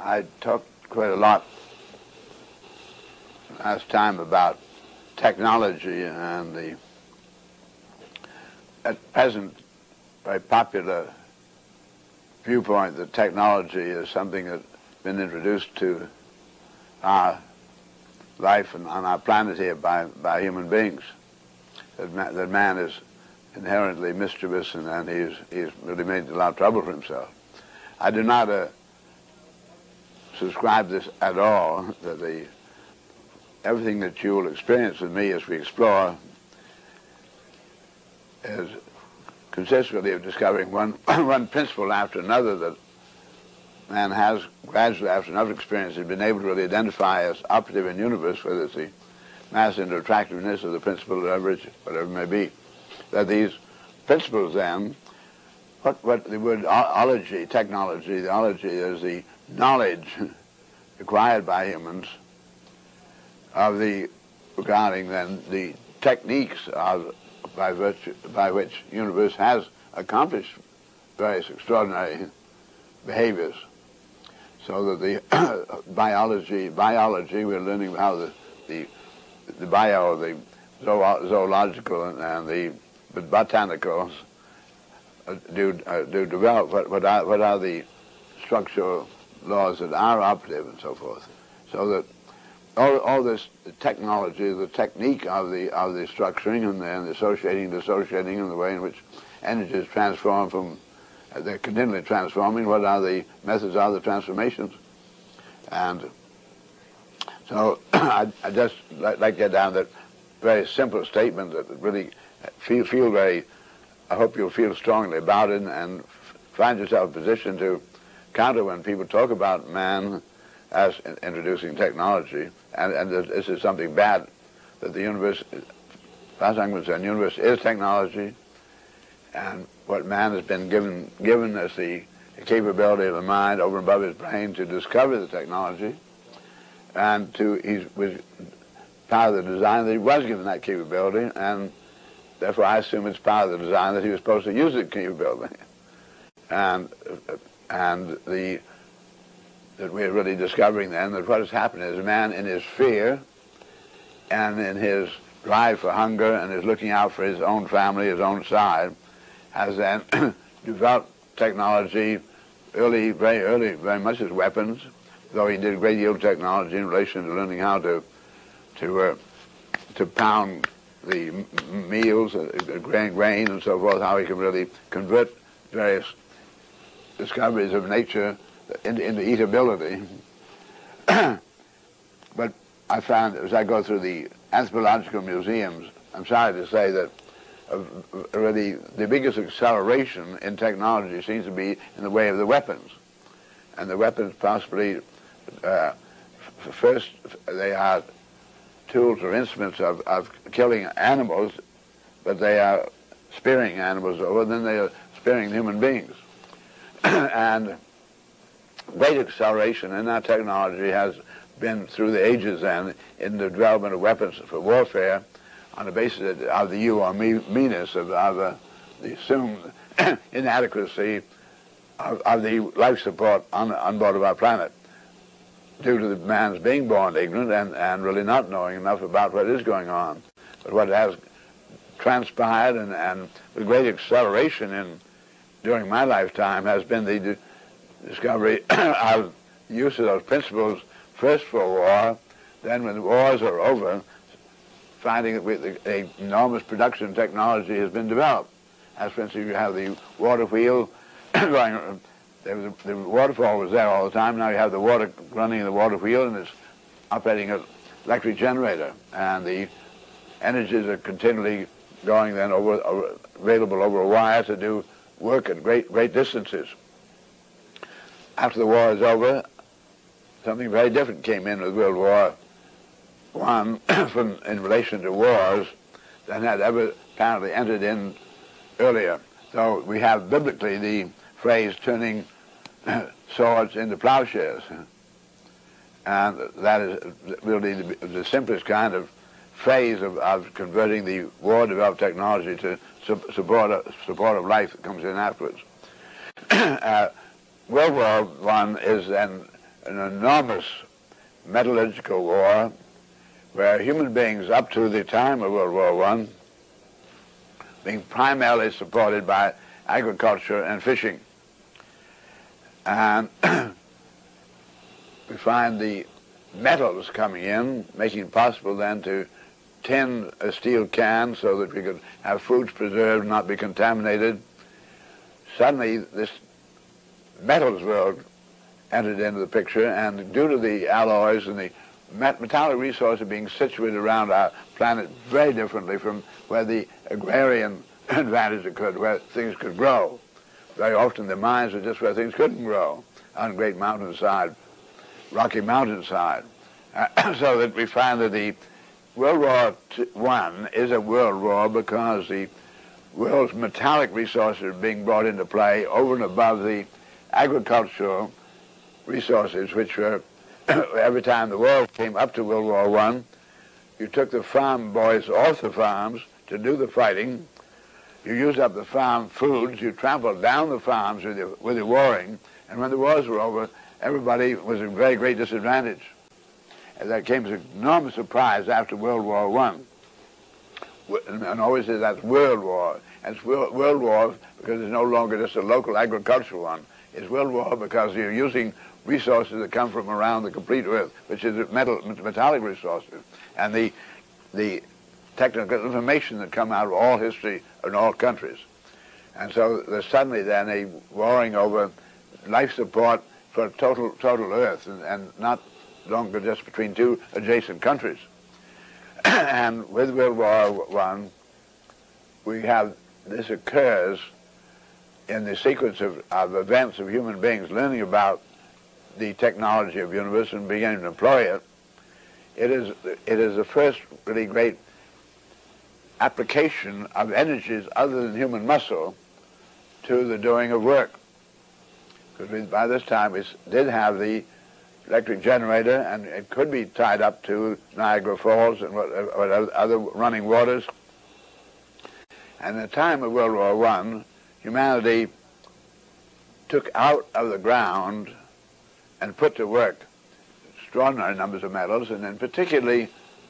I talked quite a lot last time about technology and the, at present, very popular viewpoint that technology is something that's been introduced to our life and on our planet here by human beings. That man is inherently mischievous and he's really made a lot of trouble for himself. I do not subscribe this at all, that everything that you will experience with me as we explore consists really of discovering one principle after another that man has gradually, after enough experience, has been able to really identify as operative in the universe, whether it's the mass into attractiveness or the principle of leverage, whatever it may be. That these principles then, what the word ology, technology, the ology is the knowledge acquired by humans of regarding then the techniques by which the universe has accomplished various extraordinary behaviors. So that the biology, we're learning how the zoological and the botanicals do develop. What are the structural laws that are operative and so forth. So that all this technology, the technique of the structuring and the associating, dissociating, and the way in which energy is transformed from, they're continually transforming. What are the methods of the transformations? And so I just like to get down that very simple statement that really feel very, I hope you'll feel strongly about it and find yourself in a position to counter when people talk about man as introducing technology, and this is something bad, that the universe, as far as I'm concerned, the universe is technology, and what man has been given as the capability of the mind over and above his brain to discover the technology, and he was part of the design that he was given that capability, and therefore I assume it's part of the design that he was supposed to use the capability. And that we're really discovering then that what has happened is a man in his fear and in his drive for hunger and his looking out for his own family, his own side, has then developed technology very early, very much as weapons, though he did a great deal of technology in relation to learning how to pound the meals, grain and so forth, how he could really convert various discoveries of nature into eatability. But I found, as I go through the anthropological museums, I'm sorry to say that really the biggest acceleration in technology seems to be in the way of the weapons. And the weapons possibly, first they are tools or instruments of killing animals, but they are spearing animals over, then they are spearing human beings. And great acceleration in that technology has been through the ages and in the development of weapons for warfare on the basis of the you or me-ness of the assumed inadequacy of the life support on board of our planet due to the man's being born ignorant and really not knowing enough about what is going on. But what has transpired and with great acceleration during my lifetime has been the discovery of use of those principles, first for war, then when the wars are over, finding that an enormous production technology has been developed. As for instance, you have the water wheel going, the waterfall was there all the time, now you have the water running in the water wheel and it's operating an electric generator, and the energies are continually going then available over a wire to do work at great distances. After the war is over, something very different came in with World War I in relation to wars than had ever apparently entered in earlier. So we have biblically the phrase turning swords into plowshares. And that is really the simplest kind of phase of converting the war-developed technology to support of life that comes in afterwards. World War I is then an enormous metallurgical war where human beings up to the time of World War I being primarily supported by agriculture and fishing. And we find the metals coming in, making it possible then to tin a steel can so that we could have foods preserved, not be contaminated. Suddenly this metals world entered into the picture, and due to the alloys and the metallic resources being situated around our planet very differently from where the agrarian advantage occurred, where things could grow. Very often the mines are just where things couldn't grow, on great mountainside, rocky mountainside. So that we find that the World War I is a world war because the world's metallic resources are being brought into play over and above the agricultural resources, which were, every time the war came up to World War I, you took the farm boys off the farms to do the fighting, you used up the farm foods, you trampled down the farms with the warring, and when the wars were over, everybody was at a very great disadvantage. And that came as an enormous surprise after World War I. And always say that's World War. And it's World War because it's no longer just a local agricultural one. It's World War because you're using resources that come from around the complete earth, which is metallic resources, and the technical information that come out of all history in all countries. And so there's suddenly then a warring over life support for total earth, and not longer just between two adjacent countries. And with World War I, we have, this occurs in the sequence of events of human beings learning about the technology of the universe and beginning to employ it. It is the first really great application of energies other than human muscle to the doing of work. Because by this time we did have the electric generator, and it could be tied up to Niagara Falls and other running waters. And at the time of World War I, humanity took out of the ground and put to work extraordinary numbers of metals, and in particular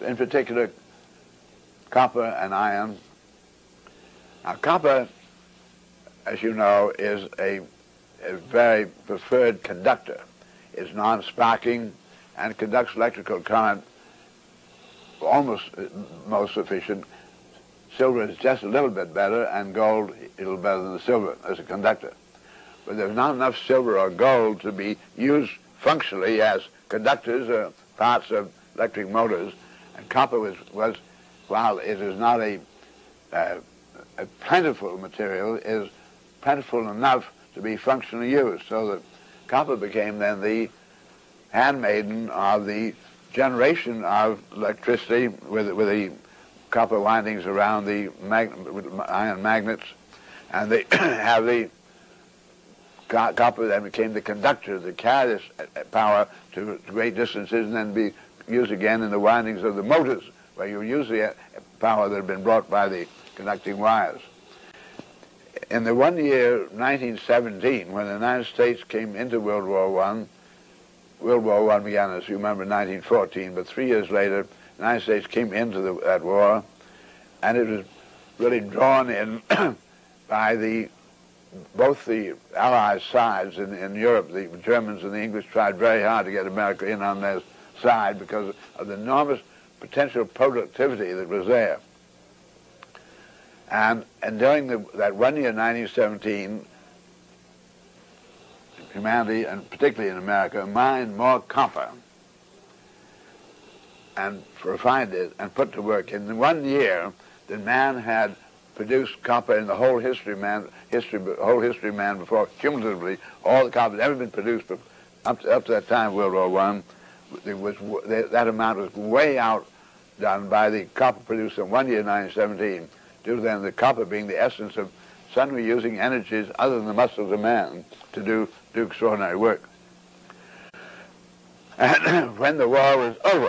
copper and iron. Now copper, as you know, is a very preferred conductor. It's non-sparking and conducts electrical current almost most sufficient. Silver is just a little bit better, and gold a little better than the silver as a conductor. But there's not enough silver or gold to be used functionally as conductors or parts of electric motors. And copper was while it is not a plentiful material, is plentiful enough to be functionally used, so that copper became then the handmaiden of the generation of electricity with the copper windings around the iron magnets, and they have the copper then became the conductor that carried this power to great distances and then be used again in the windings of the motors, where you use the power that had been brought by the conducting wires. In the 1 year, 1917, when the United States came into World War I, World War I began, as you remember, in 1914, but 3 years later, the United States came into that war, and it was really drawn in by both the Allied sides in Europe. The Germans and the English tried very hard to get America in on their side because of the enormous potential productivity that was there. And during that 1 year, 1917, humanity, and particularly in America, mined more copper and refined it and put to work. In 1 year, the man had produced copper in the whole history man before, cumulatively, all the copper that ever been produced up to that time, World War I. That amount was way outdone by the copper produced in 1 year, 1917, due to then the copper being the essence of suddenly using energies other than the muscles of man to do extraordinary work. And when the war was over,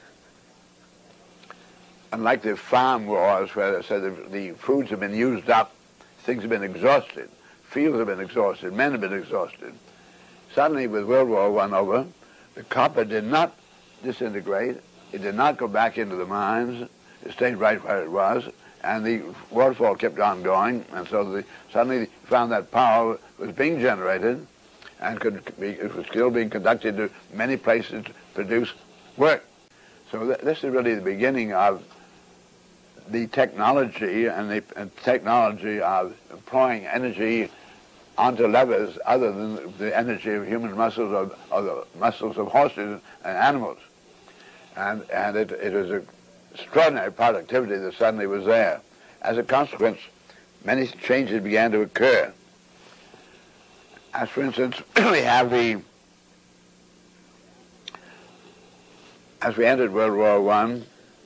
unlike the farm wars where they said the foods have been used up, things have been exhausted, fields have been exhausted, men have been exhausted, suddenly with World War I over, the copper did not disintegrate. It did not go back into the mines. It stayed right where it was, and the waterfall kept on going, and so suddenly they found that power was being generated and it was still being conducted to many places to produce work. So this is really the beginning of the technology and the technology of employing energy onto levers other than the energy of human muscles or the muscles of horses and animals. And it was an extraordinary productivity that suddenly was there. As a consequence, many changes began to occur. As for instance, we have as we entered World War I,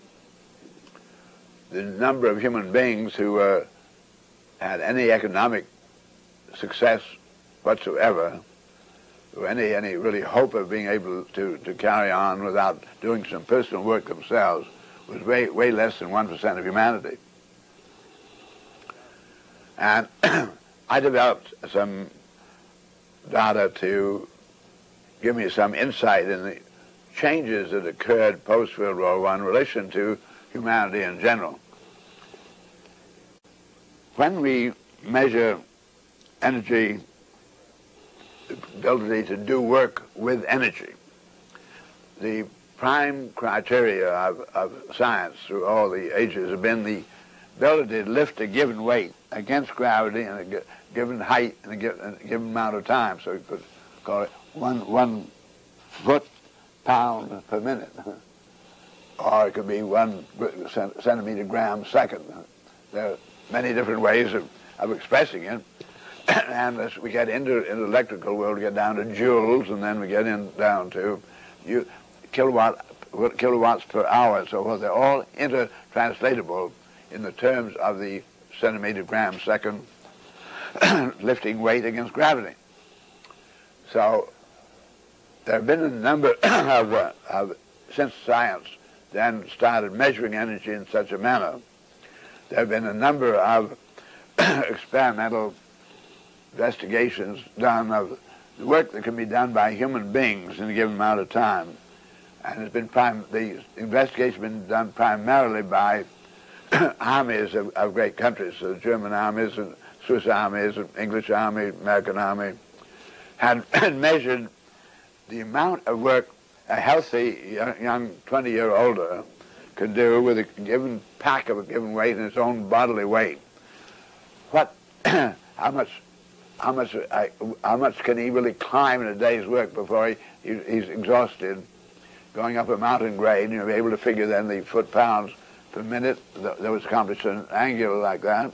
the number of human beings who had any economic success whatsoever, or any really hope of being able to carry on without doing some personal work themselves, was way less than 1% of humanity. And I developed some data to give me some insight in the changes that occurred post-World War I in relation to humanity in general. When we measure energy, the ability to do work with energy, the prime criteria of science through all the ages have been the ability to lift a given weight against gravity in a given height in a given amount of time. So you could call it one foot-pound per minute, or it could be 1 centimeter gram second. There are many different ways of expressing it. And as we get into the electrical world, we get down to joules, and then we get down to kilowatts per hour and so forth. They're all intertranslatable in the terms of the centimeter gram second lifting weight against gravity. So there have been a number of since science then started measuring energy in such a manner, there have been a number of experimental investigations done of the work that can be done by human beings in a given amount of time. And it's been the investigation has been done primarily by armies of great countries, so the German armies and Swiss armies, and English army, American army, had measured the amount of work a healthy young 20-year-older could do with a given pack of a given weight and its own bodily weight. How much can he really climb in a day's work before he's exhausted? Going up a mountain grade, you'll be able to figure then the foot-pounds per minute that was accomplished in an angular like that.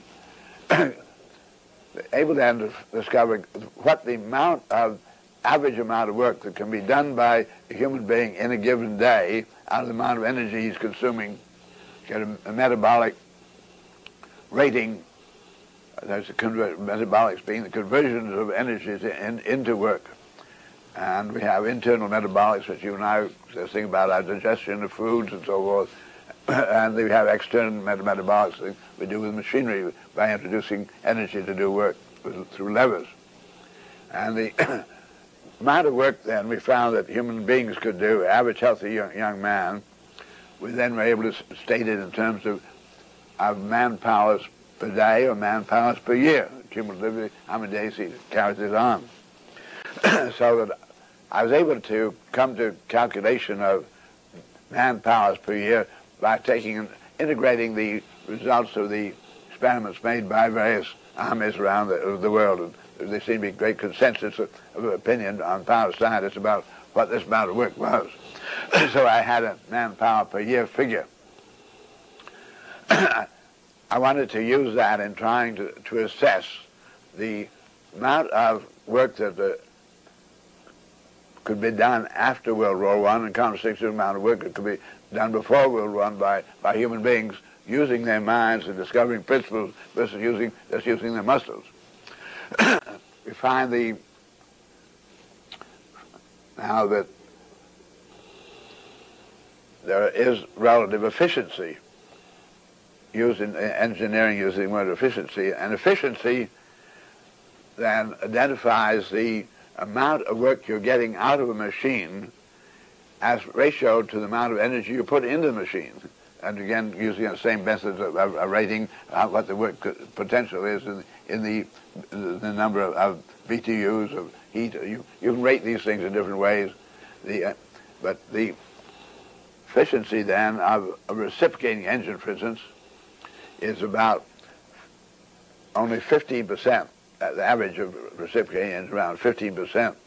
Able then to discover what the average amount of work that can be done by a human being in a given day out of the amount of energy he's consuming. Get a metabolic rating. There's metabolics being the conversion of energy into work. And we have internal metabolics, which you and I think about our digestion of foods and so forth. And we have external metabolics that we do with machinery by introducing energy to do work through levers. And the amount of work then we found that human beings could do, average healthy young man, we then were able to state it in terms of man-powers per day or man-powers per year, cumulatively how many days he carries it on. So that I was able to come to calculation of man-powers per year by taking and integrating the results of the experiments made by various armies around the world. And there seemed to be great consensus of opinion on power scientists about what this amount of work was. So I had a manpower per year figure. I wanted to use that in trying to assess the amount of work that could be done after World War I, and contrasting the amount of work that could be done before World War I by human beings using their minds and discovering principles versus just using their muscles. We find now that there is relative efficiency used in engineering, using the word efficiency, and efficiency then identifies the amount of work you're getting out of a machine as ratio to the amount of energy you put into the machine. And again, using the same methods of rating what the work potential is in the number of BTUs of heat. You can rate these things in different ways. But the efficiency then of a reciprocating engine, for instance, is about only 15%. The average of reciprocating engine is around 15%.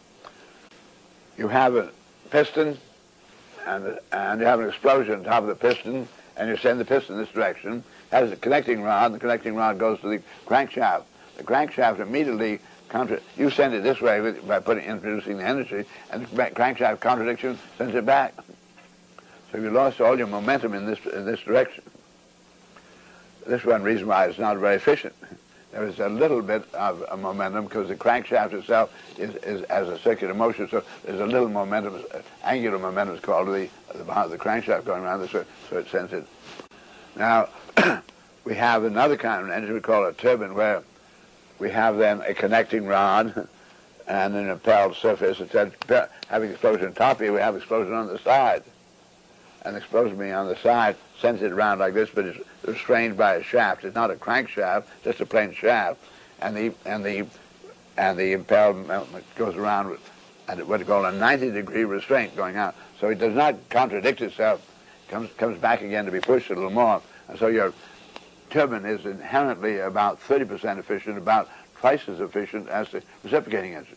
You have a piston, and you have an explosion on top of the piston, and you send the piston in this direction. It has a connecting rod, and the connecting rod goes to the crankshaft. The crankshaft immediately you send it this way by introducing the energy, and the crankshaft contradiction sends it back. So you lost all your momentum in this direction. This is one reason why it's not very efficient. There is a little bit of a momentum because the crankshaft itself is as a circular motion, so there's a little momentum, angular momentum is called, the crankshaft going around this way, so it sends it. Now, we have another kind of engine we call a turbine, where we have then a connecting rod and an impelled surface. Instead of having explosion on top here, we have explosion on the side. And the explosion being on the side sends it around like this, but it's restrained by a shaft. It's not a crankshaft, just a plain shaft. And the impelled goes around with what is called a 90-degree restraint going out. So it does not contradict itself. It comes back again to be pushed a little more. And so your turbine is inherently about 30% efficient, about twice as efficient as the reciprocating engine.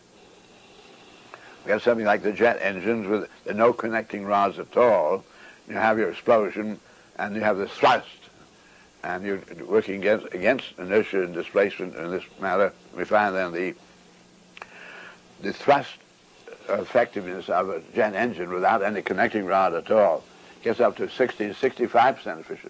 We have something like the jet engines with no connecting rods at all. You have your explosion, and you have the thrust, and you're working against inertia and displacement in this matter. We find then the thrust effectiveness of a jet engine without any connecting rod at all gets up to 60 to 65% efficient.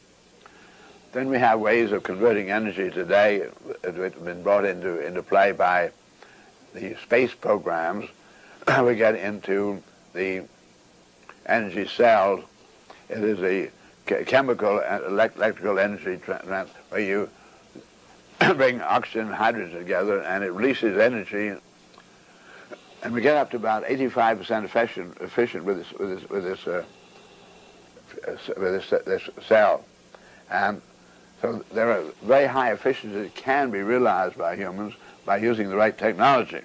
Then we have ways of converting energy today that have been brought into play by the space programs. We get into the energy cell. It is a chemical and electrical energy where you bring oxygen and hydrogen together, and it releases energy. And we get up to about 85% efficient with this cell. And so there are very high efficiencies that can be realized by humans by using the right technology.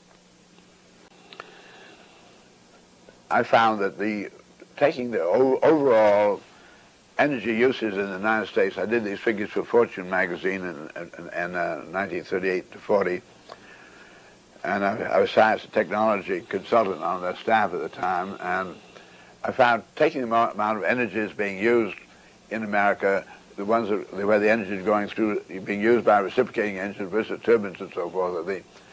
I found that taking the overall energy uses in the United States, I did these figures for Fortune magazine in 1938 to 40, and I was science and technology consultant on their staff at the time, and I found taking the amount of energy that's being used in America, the ones where the energy is going through, being used by reciprocating engines versus turbines and so forth,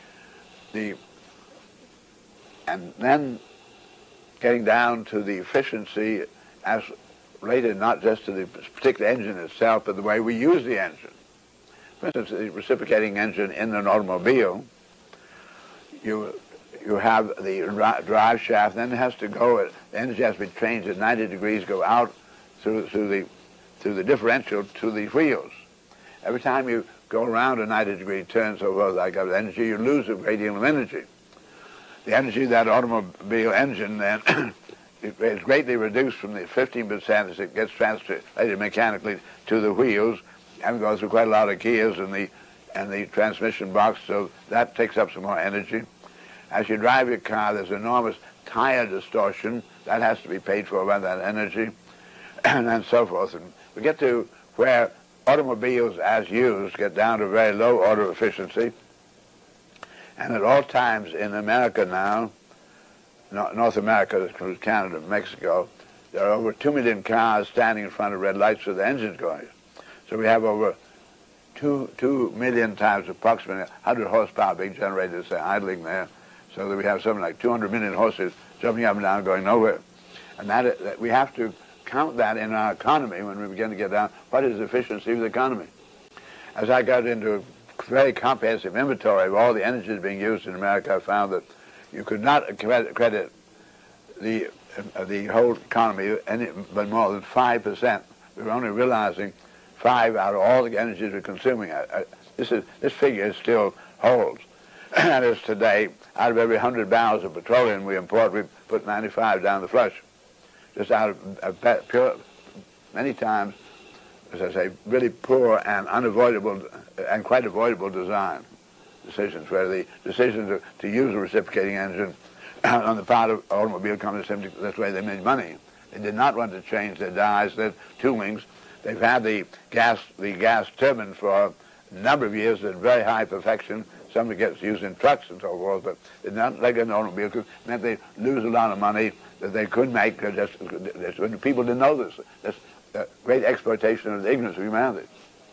and then getting down to the efficiency as related not just to the particular engine itself, but the way we use the engine. For instance, the reciprocating engine in an automobile, you have the drive shaft, then it has to go, the energy has to be changed at 90 degrees, go out through the differential to the wheels. Every time you go around a 90-degree turn, so forth, like that energy, you lose a great deal of energy. The energy of that automobile engine then is greatly reduced from the 15% as it gets translated mechanically to the wheels, and goes through quite a lot of gears and the transmission box, so that takes up some more energy. As you drive your car, there's enormous tire distortion. That has to be paid for by that energy, and so forth. And we get to where automobiles as used get down to very low order efficiency. And at all times in America now, North America, Canada, Mexico, there are over 2 million cars standing in front of red lights with the engines going. So we have over 2 million times approximately 100 horsepower being generated, say, idling there, so that we have something like 200 million horses jumping up and down going nowhere. And that we have to count that in our economy when we begin to get down. What is the efficiency of the economy? As I got into a very comprehensive inventory of all the energies being used in America, I found that you could not credit the whole economy but more than 5%. We were only realizing 5 out of all the energies we're consuming. This figure still holds. That is, today, out of every 100 barrels of petroleum we import, we put 95 down the flush. Just out of pure, many times, as I say, really poor and unavoidable and quite avoidable design decisions, where the decision to use a reciprocating engine on the part of automobile companies, simply that's the way they made money. They did not want to change their dies, their toolings. They've had the gas turbine for a number of years at very high perfection. Some of it gets used in trucks and so forth, but it's not like an automobile, because it meant they lose a lot of money that they could make just when people didn't know this. That's great exploitation of the ignorance of humanity.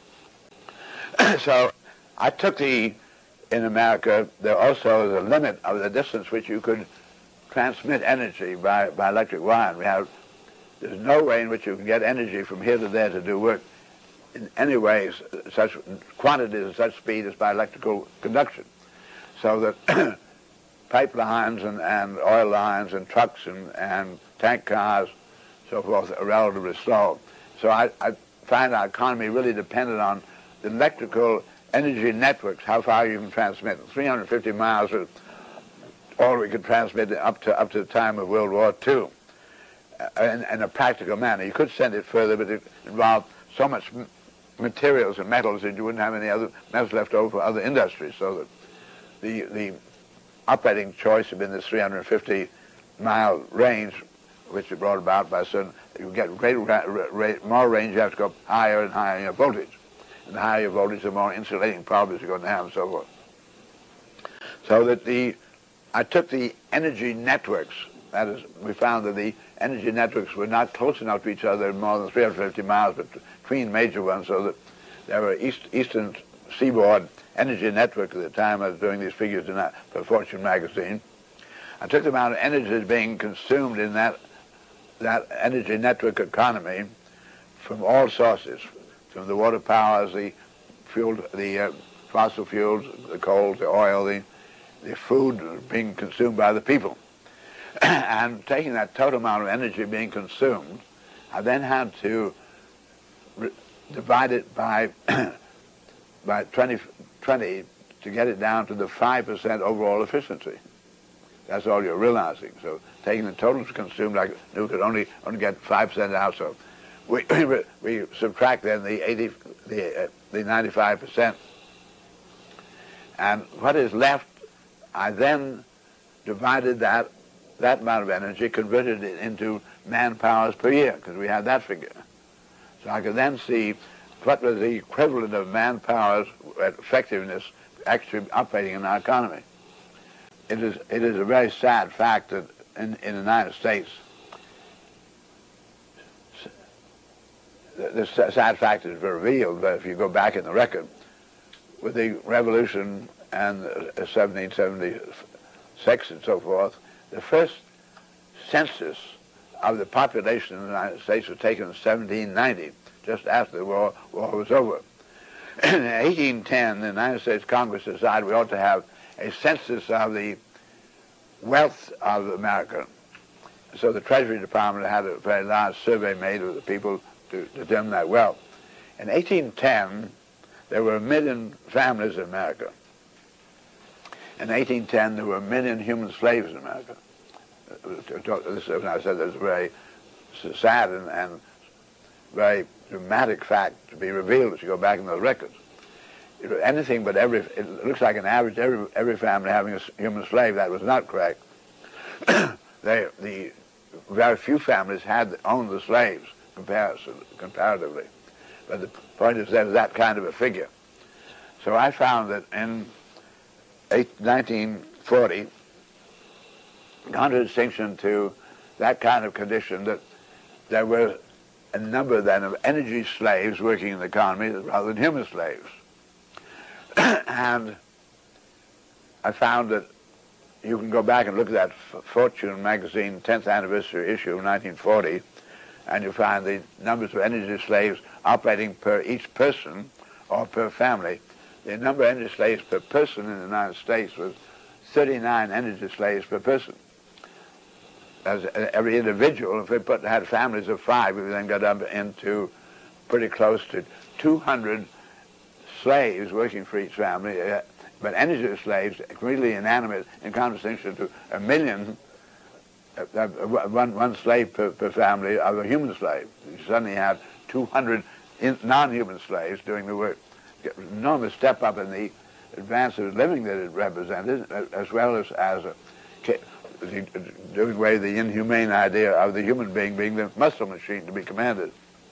So I took in America, there also is a limit of the distance which you could transmit energy by electric wire. And there's no way in which you can get energy from here to there to do work in any way, such quantities and such speed as by electrical conduction. So that pipelines and oil lines and trucks and tank cars, so forth, are relatively slow. So I find our economy really dependent on the electrical energy networks, how far you can transmit. 350 miles is all we could transmit up to the time of World War II in a practical manner. You could send it further, but it involved so much materials and metals that you wouldn't have any other metals left over for other industries, so that the operating choice had been this 350-mile range, which is brought about by certain, you get more range, you have to go higher and higher in your voltage. And the higher your voltage, the more insulating problems you're going to have, and so forth. So that I took the energy networks, that is, we found that the energy networks were not close enough to each other, more than 350 miles between major ones, so that there were eastern seaboard energy network at the time I was doing these figures for Fortune magazine. I took the amount of energy that's being consumed in that energy network economy from all sources, from the water powers, the fossil fuels, the coal, the oil, the food being consumed by the people. And taking that total amount of energy being consumed, I then had to divide it by 20 to get it down to the 5% overall efficiency. That's all you're realizing. So taking the total consumed, like we could only get 5% out. So we subtract then the 95%, and what is left, I then divided that amount of energy, converted it into man-powers per year, because we had that figure. So I could then see what was the equivalent of man-powers effectiveness actually operating in our economy. It is a very sad fact that in the United States, the sad fact is revealed, but if you go back in the record, with the revolution and 1776 and so forth, the first census of the population in the United States was taken in 1790, just after the war was over. In 1810, the United States Congress decided we ought to have a census of the wealth of America. So the Treasury Department had a very large survey made of the people to determine that wealth. In 1810, there were 1 million families in America. In 1810, there were 1 million human slaves in America. When I said that's a very sad and very dramatic fact to be revealed as you go back in those records. Anything but it looks like an average, every family having a human slave. That was not correct. The very few families owned the slaves, comparatively. But the point is there's that kind of a figure. So I found that in 1940, contradistinction to that kind of condition, that there were a number then of energy slaves working in the economy rather than human slaves. And I found that you can go back and look at that Fortune magazine 10th anniversary issue of 1940, and you find the numbers of energy slaves operating per each person or per family. The number of energy slaves per person in the United States was 39 energy slaves per person. As every individual, if we had families of 5, we then got up into pretty close to 200 slaves working for each family but energy slaves, completely inanimate, in contradistinction to a million, one slave per family of a human slave. You suddenly have 200 non-human slaves doing the work. Enormous step up in the advance of living that it represented, as well as doing away the inhumane idea of the human being the muscle machine to be commanded.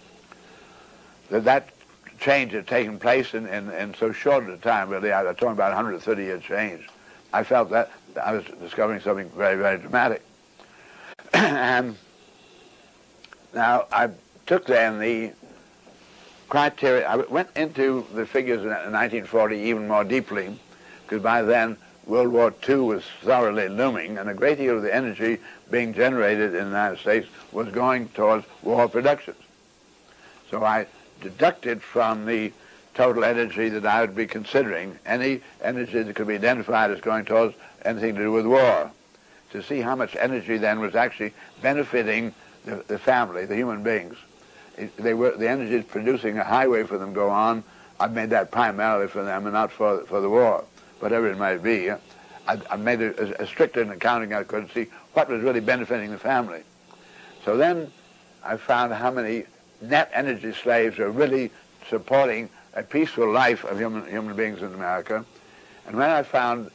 That change had taken place in so short a time, really. I'm talking about 130-year change. I felt that I was discovering something very, very dramatic. And now I took then the criteria. I went into the figures in 1940 even more deeply, because by then World War II was thoroughly looming, and a great deal of the energy being generated in the United States was going towards war productions. So I deducted from the total energy that I would be considering any energy that could be identified as going towards anything to do with war, to see how much energy then was actually benefiting the family, the human beings. The energy is producing a highway for them to go on. I've made that primarily for them and not for the war, whatever it might be. I made it as strict an accounting I could see what was really benefiting the family. So then I found how many net energy slaves are really supporting a peaceful life of human beings in America. And when I found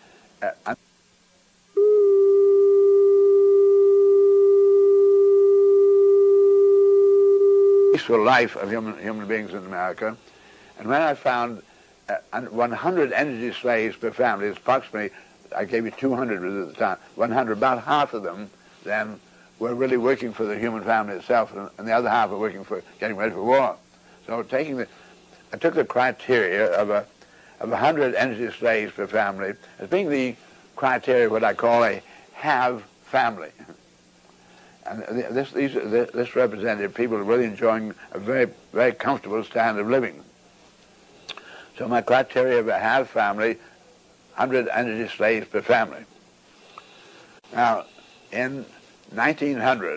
peaceful life of human beings in America, and when I found 100 energy slaves per family, it's approximately, I gave you 200 at the time, 100, about half of them then were really working for the human family itself, and the other half were working for getting ready for war. So I took the criteria of 100 energy slaves per family as being the criteria what I call a have family. And this represented people really enjoying a very, very comfortable standard of living. So my criteria of a have family, 100 energy slaves per family. Now, in 1900,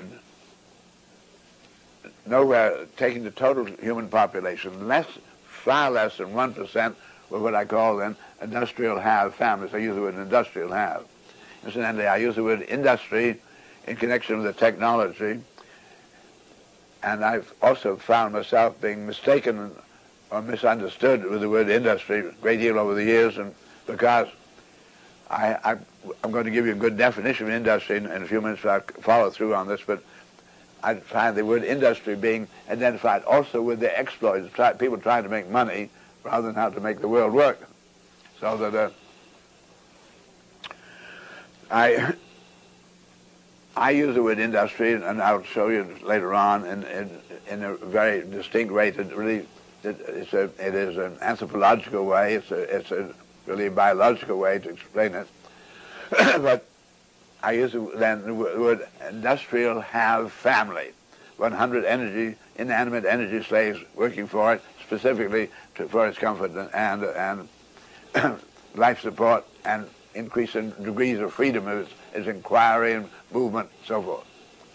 nowhere, taking the total human population, far less than 1% were what I call then industrial have families. I use the word industrial have. Incidentally, I use the word industry in connection with the technology, and I've also found myself being mistaken or misunderstood with the word industry a great deal over the years, and because I'm going to give you a good definition of industry in a few minutes. I'll follow through on this, but I find the word industry being identified also with the exploits, people trying to make money rather than how to make the world work. So that I use the word industry, and I'll show you later on in a very distinct way that really it is an anthropological way. It's a really biological way to explain it. But I use then the word industrial have family. 100 inanimate energy slaves working for it, specifically for its comfort and life support and increase in degrees of freedom of its inquiry and movement, and so forth.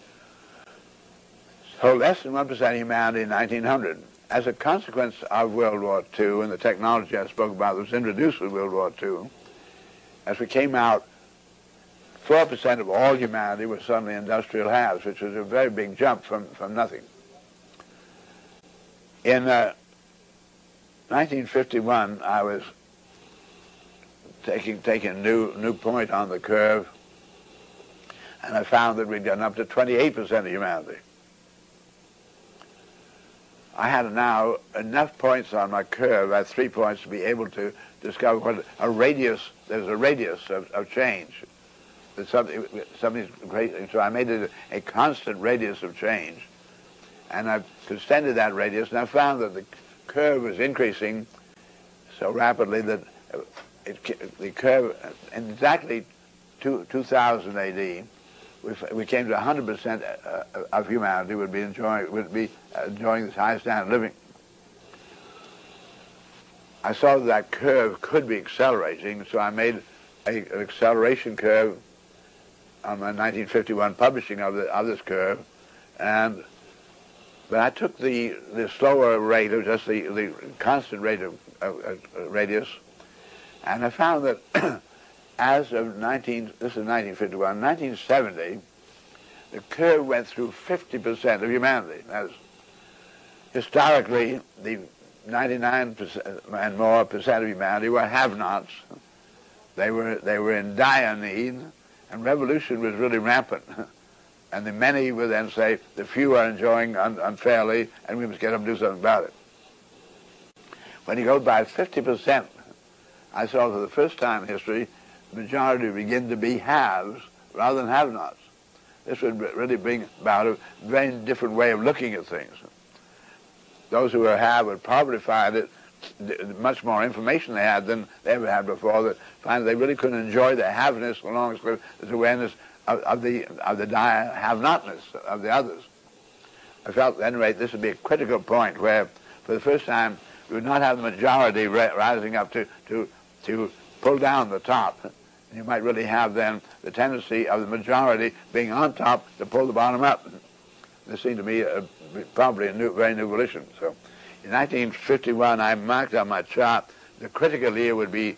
So less than 1% of humanity in 1900. As a consequence of World War II and the technology I spoke about that was introduced with World War II, as we came out, 4% of all humanity was suddenly industrial haves, which was a very big jump from nothing. In 1951, I was taking a new point on the curve, and I found that we'd gotten up to 28% of humanity. I had now enough points on my curve, I had 3 points, to be able to discover what there's a radius of change. Something's great, so I made it a constant radius of change. And I've extended that radius, and I found that the curve was increasing so rapidly that the curve, in exactly 2000 AD, we came to 100% of humanity would be enjoying this high standard of living. I saw that curve could be accelerating, so I made an acceleration curve on my 1951 publishing of this curve, but I took the slower rate of just the constant rate of radius, And I found that as of this is 1951, 1970, the curve went through 50% of humanity. That's historically, the 99% and more percent of humanity were have-nots. They were in dire need, and revolution was really rampant. And the many would then say, the few are enjoying unfairly, and we must get them to do something about it. When you go by 50%, I saw for the first time in history, the majority begin to be haves rather than have-nots. This would really bring about a very different way of looking at things. Those who were have would probably find it much more information they had than they ever had before, that find they really couldn't enjoy their have-ness so long as there's awareness of the dire have-notness of the others. I felt, at any rate, this would be a critical point where, for the first time, we would not have the majority rising up to pull down the top. And you might really have then the tendency of the majority being on top to pull the bottom up. This seemed to me probably a very new volition. So, in 1951, I marked on my chart the critical year would be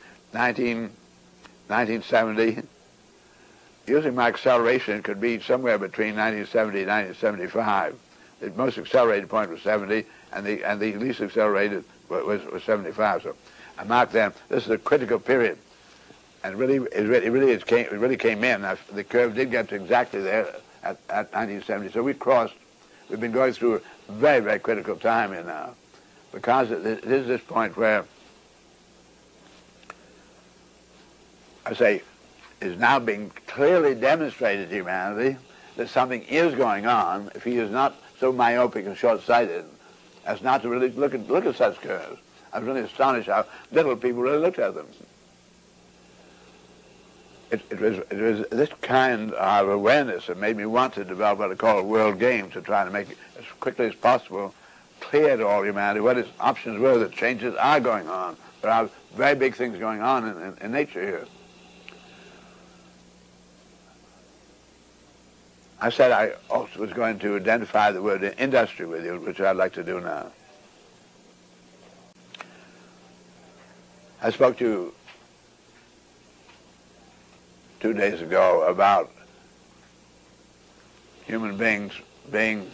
1970. Using my acceleration, it could be somewhere between 1970 and 1975. The most accelerated point was 70, and the least accelerated was 75. So I marked them. This is a critical period, and it really came in. The curve did get to exactly there at 1970. So we've been going through a very, very critical time here now, because it is this point where I say is now being clearly demonstrated to humanity that something is going on if he is not so myopic and short-sighted as not to really look at such curves. I was really astonished how little people really looked at them. It was this kind of awareness that made me want to develop what I call a world game, to try to make it as quickly as possible clear to all humanity what its options were, that changes are going on. There are very big things going on in nature here. I said I also was going to identify the word industry with you, which I'd like to do now. I spoke to you 2 days ago about human beings being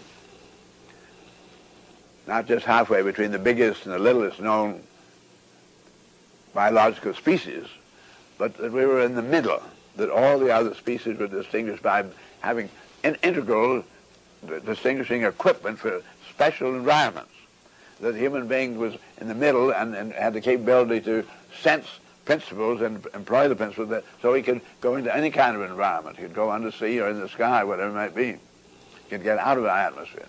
not just halfway between the biggest and the littlest known biological species, but that we were in the middle, that all the other species were distinguished by having an integral distinguishing equipment for special environments, that the human being was in the middle and had the capability to sense principles and employ the principles so he could go into any kind of environment. He could go under sea or in the sky, whatever it might be. He could get out of our atmosphere.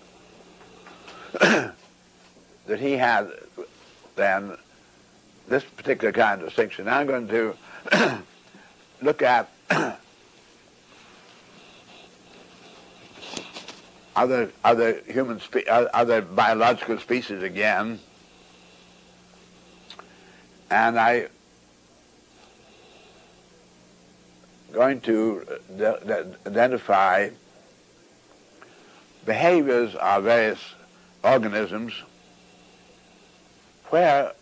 That he had then this particular kind of distinction. Now I'm going to look at other biological species again, and I'm going to identify behaviors of various organisms where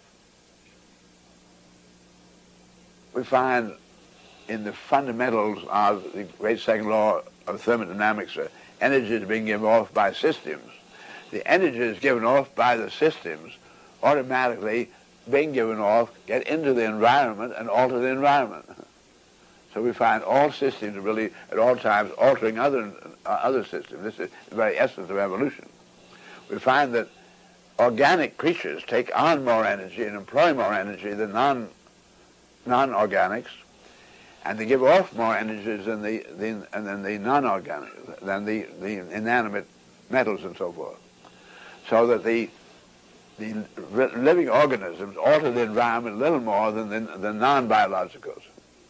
we find in the fundamentals of the great second law of thermodynamics energy is being given off by systems. The energy is given off by the systems automatically being given off, get into the environment and alter the environment. So we find all systems really at all times altering other systems. This is the very essence of evolution. We find that organic creatures take on more energy and employ more energy than non-organics, and they give off more energies than the non-organic, than the inanimate metals and so forth. So that the living organisms alter the environment a little more than the non-biologicals.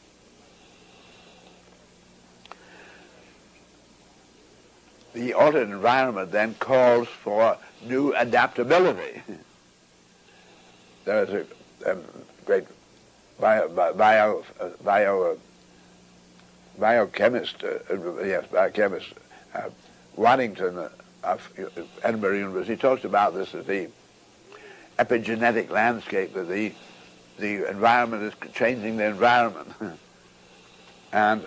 The altered environment then calls for new adaptability. There is a great biochemist, Waddington of Edinburgh University. He talks about this as the epigenetic landscape, that the the environment is changing the environment. And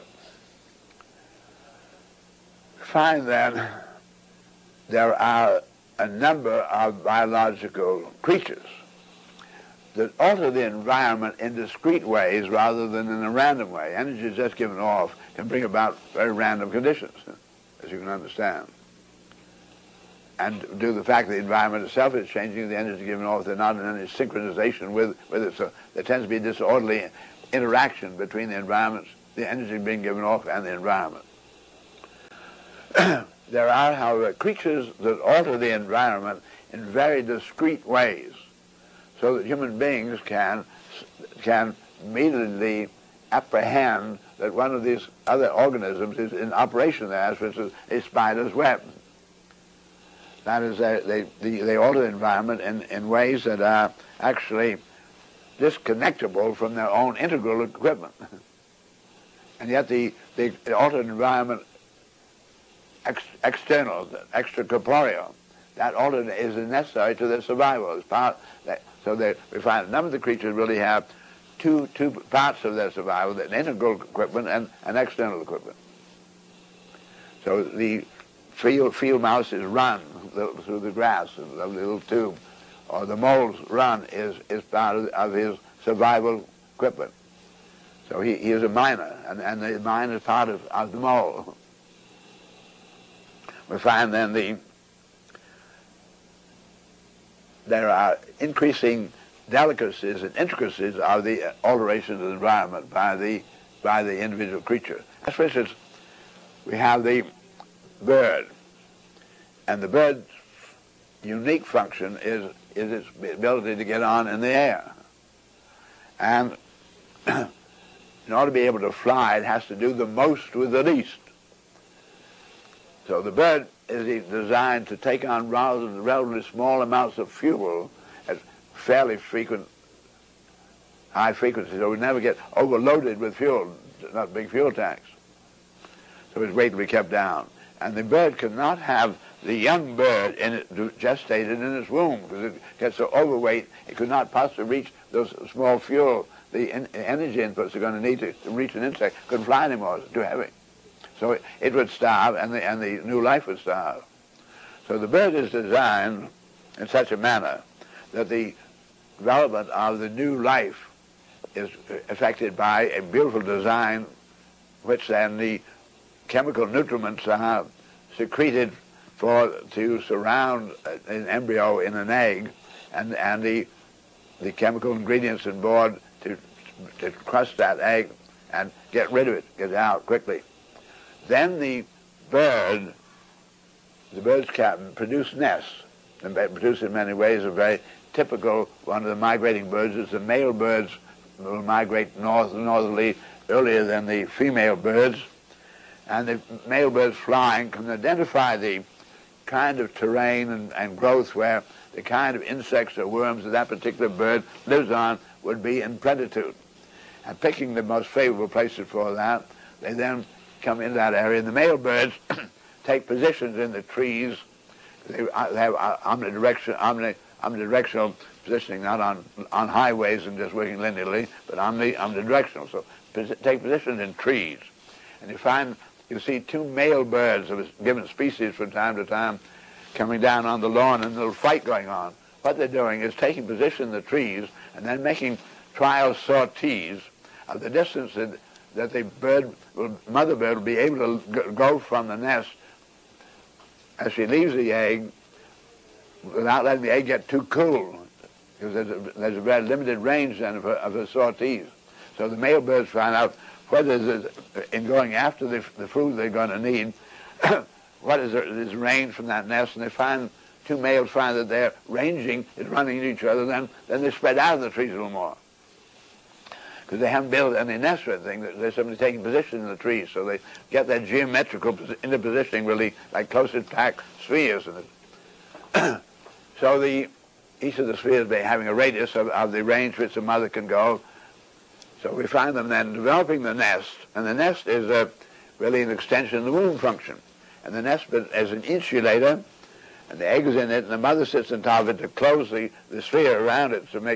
find that there are a number of biological creatures that alter the environment in discrete ways rather than in a random way. Energy just given off can bring about very random conditions, as you can understand. And due to the fact that the environment itself is changing, the energy given off, they're not in any synchronization with it. So there tends to be a disorderly interaction between the environments, the energy being given off, and the environment. There are, however, creatures that alter the environment in very discrete ways, so that human beings can immediately apprehend that one of these other organisms is in operation there, as for instance, a spider's web. That is, they alter the environment in ways that are actually disconnectable from their own integral equipment. And yet the altered environment external, extracorporeal, that altered is necessary to their survival. As part so we find a number of the creatures really have two parts of their survival: an integral equipment and an external equipment. So the field mouse's run through the grass in a little tube, or the mole's run is part of his survival equipment. So he is a miner, and the mine is part of the mole. We find then there are increasing delicacies and intricacies of the alteration of the environment by the individual creature. As for instance, we have the bird, and the bird's unique function is its ability to get on in the air. And in order to be able to fly, it has to do the most with the least. So the bird is designed to take on relatively small amounts of fuel at fairly frequent, high frequencies, so we never get overloaded with fuel, not big fuel tanks. So its weight will be kept down. And the bird cannot have the young bird gestated in its womb, because it gets so overweight it could not possibly reach those small fuel. The energy inputs are going to need to reach an insect. Couldn't fly anymore, it's too heavy. So it would starve, and the new life would starve. So the bird is designed in such a manner that the development of the new life is affected by a beautiful design, which then the chemical nutriments are secreted to surround an embryo in an egg, and the chemical ingredients on board to crush that egg and get rid of it, get it out quickly. Then the birds can produce nests, and produce in many ways. A very typical one of the migrating birds is the male birds will migrate northerly earlier than the female birds, and the male birds flying can identify the kind of terrain and growth where the kind of insects or worms that particular bird lives on would be in plenitude. And picking the most favorable places for that, they then come into that area, and the male birds take positions in the trees. They have omnidirectional positioning, not on highways and just working linearly, but omnidirectional. So take positions in trees. And you see two male birds of a given species from time to time coming down on the lawn, and a little fight going on. What they're doing is taking position in the trees and then making trial sorties of the distance that the mother bird will be able to go from the nest as she leaves the egg without letting the egg get too cool, because there's a very limited range then of her sorties. So the male birds find out whether in going after the food they're going to need, what is this range from that nest, and they find two males find that their ranging is running into each other, then they spread out of the trees a little more, because they haven't built any nest or anything. There's somebody taking position in the trees, so they get that geometrical interpositioning really like closely packed spheres. So each of the spheres may having a radius of the range which the mother can go. So we find them then developing the nest, and the nest is really an extension of the womb function. And the nest is an insulator, and the egg is in it, and the mother sits on top of it to close the sphere around it to make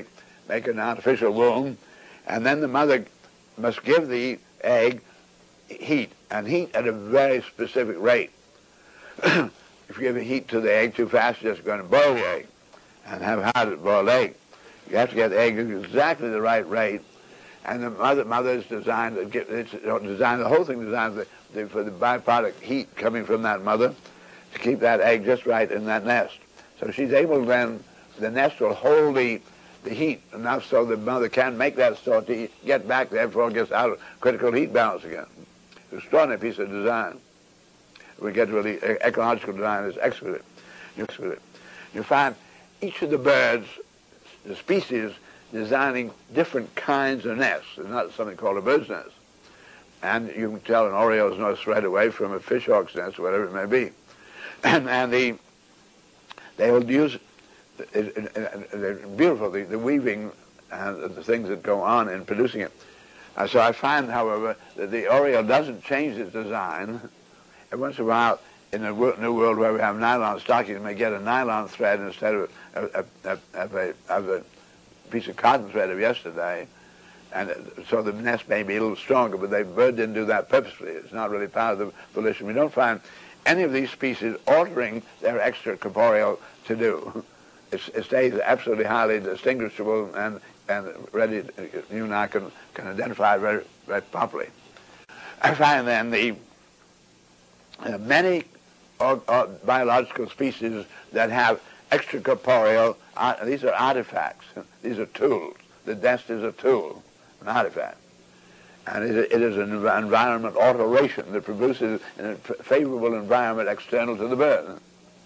make an artificial womb, and then the mother must give the egg heat, and heat at a very specific rate. If you give heat to the egg too fast, you're just going to boil the egg and have a hard-boiled egg. You have to get the egg at exactly the right rate, and the mother is designed the whole thing designed for the byproduct heat coming from that mother to keep that egg just right in that nest. So she's able then, the nest will hold the heat enough so the mother can make that sort to get back there before it gets out of critical heat balance again. It's an extraordinary piece of design. We get to the ecological design is exquisite. You find each of the birds, the species, designing different kinds of nests. It's not something called a bird's nest. And you can tell an oriole's nest right away from a fishhawk's nest, whatever it may be. And they will use, they're beautiful, the weaving and the things that go on in producing it. So I find, however, that the oriole doesn't change its design. And once in a while, in a new world where we have nylon stockings, you may get a nylon thread instead of a piece of cotton thread of yesterday. And so the nest may be a little stronger, but the bird didn't do that purposely. It's not really part of the volition. We don't find any of these species altering their extracorporeal to do. It stays absolutely highly distinguishable and ready. You and I can identify very, very properly. I find then the many biological species that have extracorporeal, these are artifacts. These are tools. The nest is a tool, an artifact. And it is an environment alteration that produces a favorable environment external to the bird.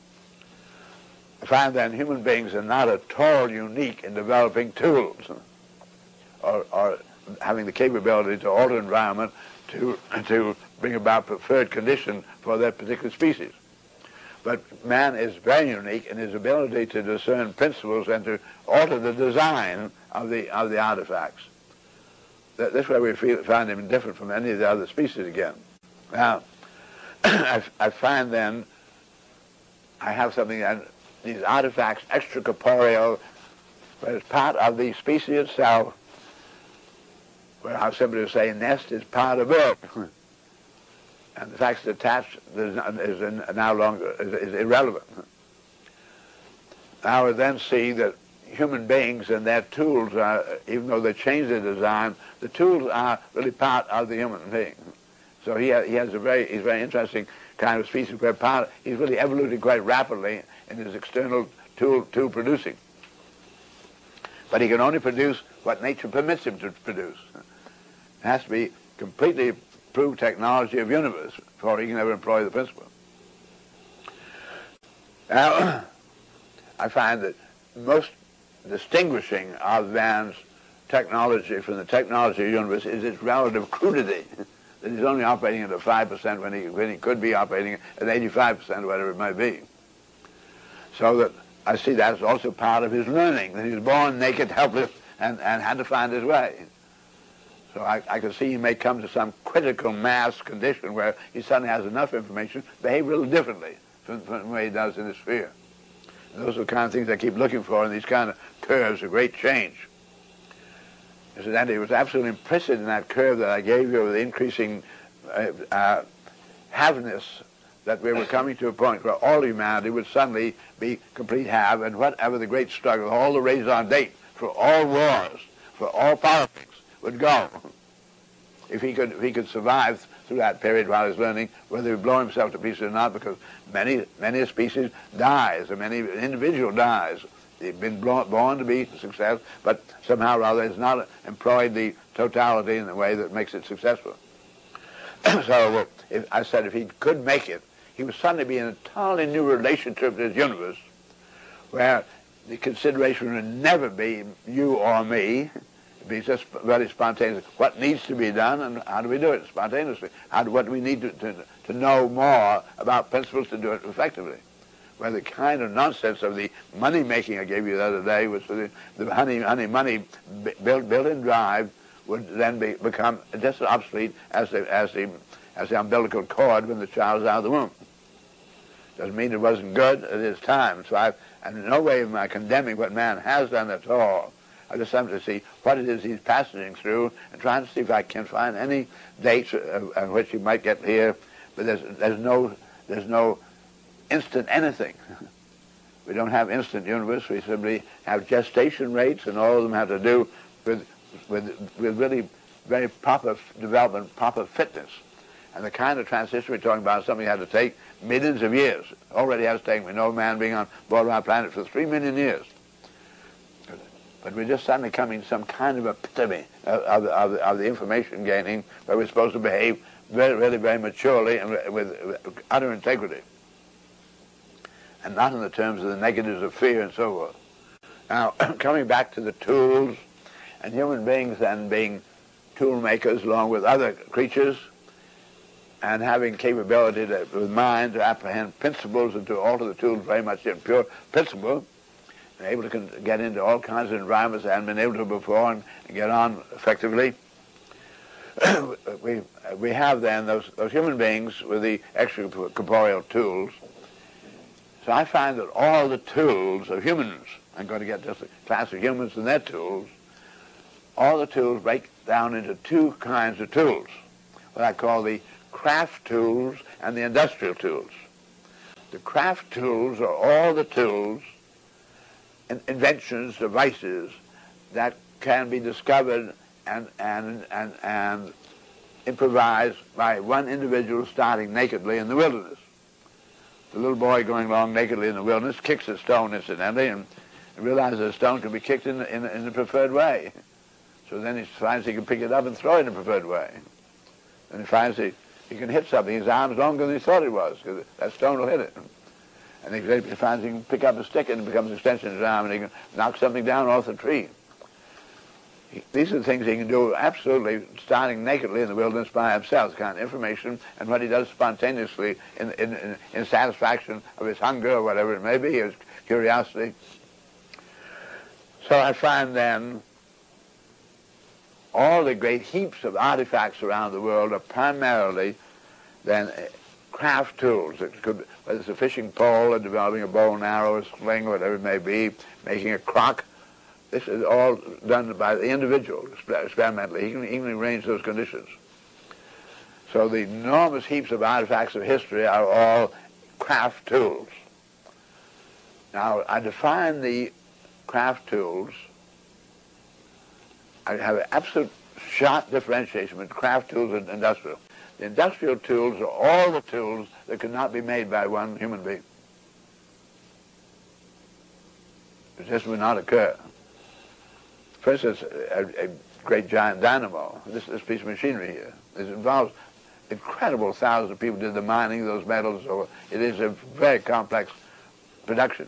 I find that human beings are not at all unique in developing tools or having the capability to alter environment to bring about preferred condition for that particular species. But man is very unique in his ability to discern principles and to alter the design of the artifacts. This way we find him different from any of the other species again. Now, I find then I have something that these artifacts, extracorporeal, but it's part of the species itself, where how simply to say nest is part of it. And the fact it's attached is now longer is irrelevant. Now we then see that human beings and their tools are, even though they change their design, the tools are really part of the human being. So he has he's very interesting kind of species where he's really evolving quite rapidly in his external tool producing. But he can only produce what nature permits him to produce. It has to be completely proved technology of universe before he can ever employ the principle. Now, I find that most distinguishing of man's technology from the technology of the universe is its relative crudity. That he's only operating at a 5% when he could be operating at 85%, whatever it might be. So that I see that as also part of his learning, that he was born naked, helpless, and had to find his way. So I can see he may come to some critical mass condition where he suddenly has enough information to behave a little differently from the way he does in the sphere. And those are the kind of things I keep looking for in these kind of curves of great change. Incidentally, it was absolutely implicit in that curve that I gave you of the increasing haveness, that we were coming to a point where all humanity would suddenly be complete have, and whatever the great struggle, all the raison d'etre for all wars, for all politics, would go. If he could survive through that period while he's learning, whether he would blow himself to pieces or not, because many a species dies, or many individual dies. They've been born to be a success, but somehow or other has not employed the totality in the way that makes it successful. So I said if he could make it, he would suddenly be in a totally new relationship to his universe, where the consideration would never be you or me. It'd be just very spontaneous. What needs to be done, and how do we do it spontaneously? What do we need to know more about principles to do it effectively? Where the kind of nonsense of the money making I gave you the other day, was the honey money built-in drive, would then become just as obsolete as the umbilical cord when the child is out of the womb. Doesn't mean it wasn't good at its time. So and in no way am I condemning what man has done at all. I just attempt to see what it is he's passing through and trying to see if I can find any dates on which he might get here. But there's no instant anything. We don't have instant universe. We simply have gestation rates, and all of them have to do with really very proper development, proper fitness. And the kind of transition we're talking about is something that had to take millions of years. Already has taken, we know, man being on board of our planet for 3 million years. But we're just suddenly coming to some kind of epitome of the information gaining where we're supposed to behave really very maturely and with utter integrity. And not in the terms of the negatives of fear and so forth. Now, coming back to the tools, and human beings then being tool makers along with other creatures, and having capability with mind to apprehend principles and to alter the tools very much in pure principle, and able to get into all kinds of environments they hadn't been able to before and get on effectively. we have then those human beings with the extracorporeal tools. So I find that all the tools of humans, I'm going to get just a class of humans and their tools, all the tools break down into two kinds of tools, what I call the craft tools and the industrial tools. The craft tools are all the tools, inventions, devices that can be discovered and improvised by one individual starting nakedly in the wilderness. The little boy going along nakedly in the wilderness kicks a stone, incidentally, and realizes a stone can be kicked in the preferred way. So then he finds he can pick it up and throw it in the preferred way. And he finds he can hit something. His arm's longer than he thought it was, because that stone will hit it. And he finds he can pick up a stick and it becomes an extension of his arm, and he can knock something down off the tree. These are the things he can do absolutely starting nakedly in the wilderness by himself, kind of information, and what he does spontaneously in satisfaction of his hunger or whatever it may be, his curiosity. So I find then all the great heaps of artifacts around the world are primarily then craft tools. It could, whether it's a fishing pole or developing a bow and arrow, a sling, whatever it may be, making a crock. This is all done by the individual, experimentally. He can arrange those conditions. So the enormous heaps of artifacts of history are all craft tools. Now, I define the craft tools. I have an absolute sharp differentiation between craft tools and industrial. The industrial tools are all the tools that could not be made by one human being. It just would not occur. For instance, a great giant dynamo, this piece of machinery here, this involves incredible thousands of people did the mining of those metals, so it is a very complex production.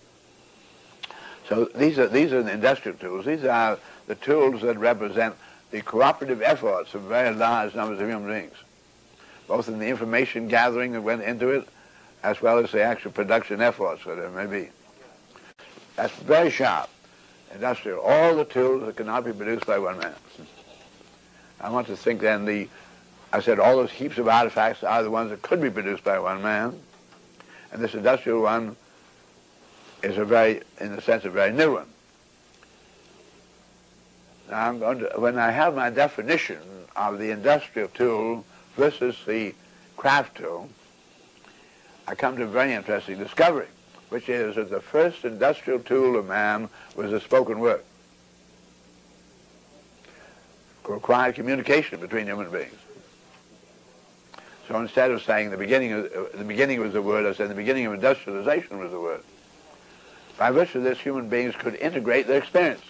So these are the industrial tools. These are the tools that represent the cooperative efforts of very large numbers of human beings, both in the information gathering that went into it, as well as the actual production efforts, whatever it may be. That's very sharp. Industrial, all the tools that cannot be produced by one man. I want to think then I said all those heaps of artifacts are the ones that could be produced by one man, and this industrial one is in a sense, a very new one. Now when I have my definition of the industrial tool versus the craft tool, I come to a very interesting discovery, which is that the first industrial tool of man was the spoken word. It required communication between human beings. So instead of saying the beginning was the word, I said the beginning of industrialization was the word. By virtue of this, human beings could integrate their experience.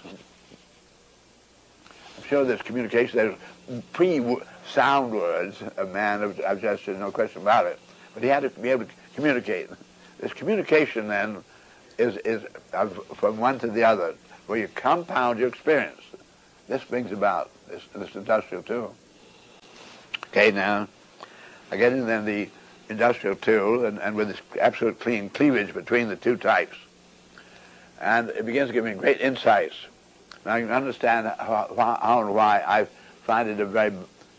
I'm sure there's communication, there's pre-sound words of man, I've just said no question about it, but he had to be able to communicate. This communication, then, is from one to the other, where you compound your experience. This brings about this industrial tool. Okay, now, I get in then the industrial tool, and with this absolute clean cleavage between the two types. And it begins to give me great insights. Now you can understand how and why I find it a very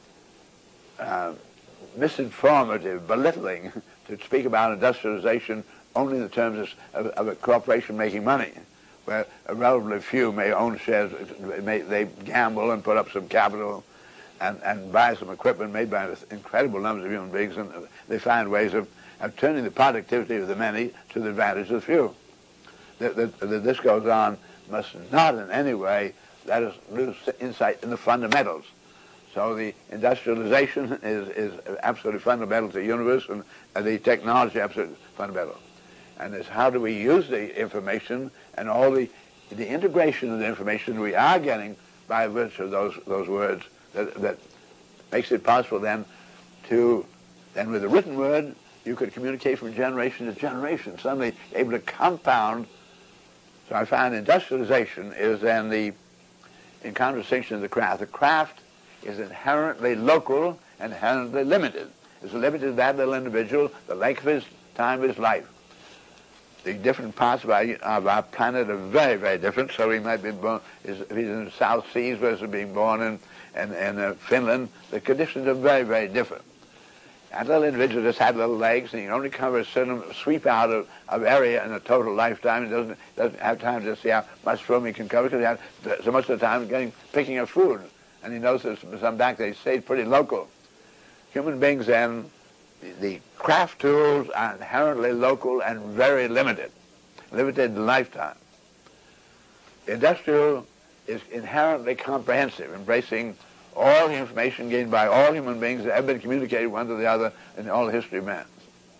misinformative, belittling to speak about industrialization only in the terms of a corporation making money, where a relatively few may own shares, they gamble and put up some capital and buy some equipment made by incredible numbers of human beings, and they find ways of turning the productivity of the many to the advantage of the few. That this goes on must not in any way let us lose insight in the fundamentals. So the industrialization is absolutely fundamental to the universe, and the technology absolutely fundamental. And it's how do we use the information and all the integration of the information we are getting by virtue of those words that makes it possible then with a written word you could communicate from generation to generation, suddenly able to compound. So I find industrialization is then in contradistinction to the craft. The craft is inherently local and inherently limited. It's limited to that little individual, the length of his time of his life. The different parts of our planet are very, very different. So he might be born, if he's in the South Seas versus being born in Finland, the conditions are very, very different. That little individual just had little legs, and he can only cover a certain sweep out of area in a total lifetime. He doesn't have time to see how much room he can cover because he has so much of the time picking up food. And he knows there's some back there. He stayed pretty local. Human beings then, the craft tools are inherently local and very limited in lifetime. The industrial is inherently comprehensive, embracing all the information gained by all human beings that have been communicated one to the other in all the history of man.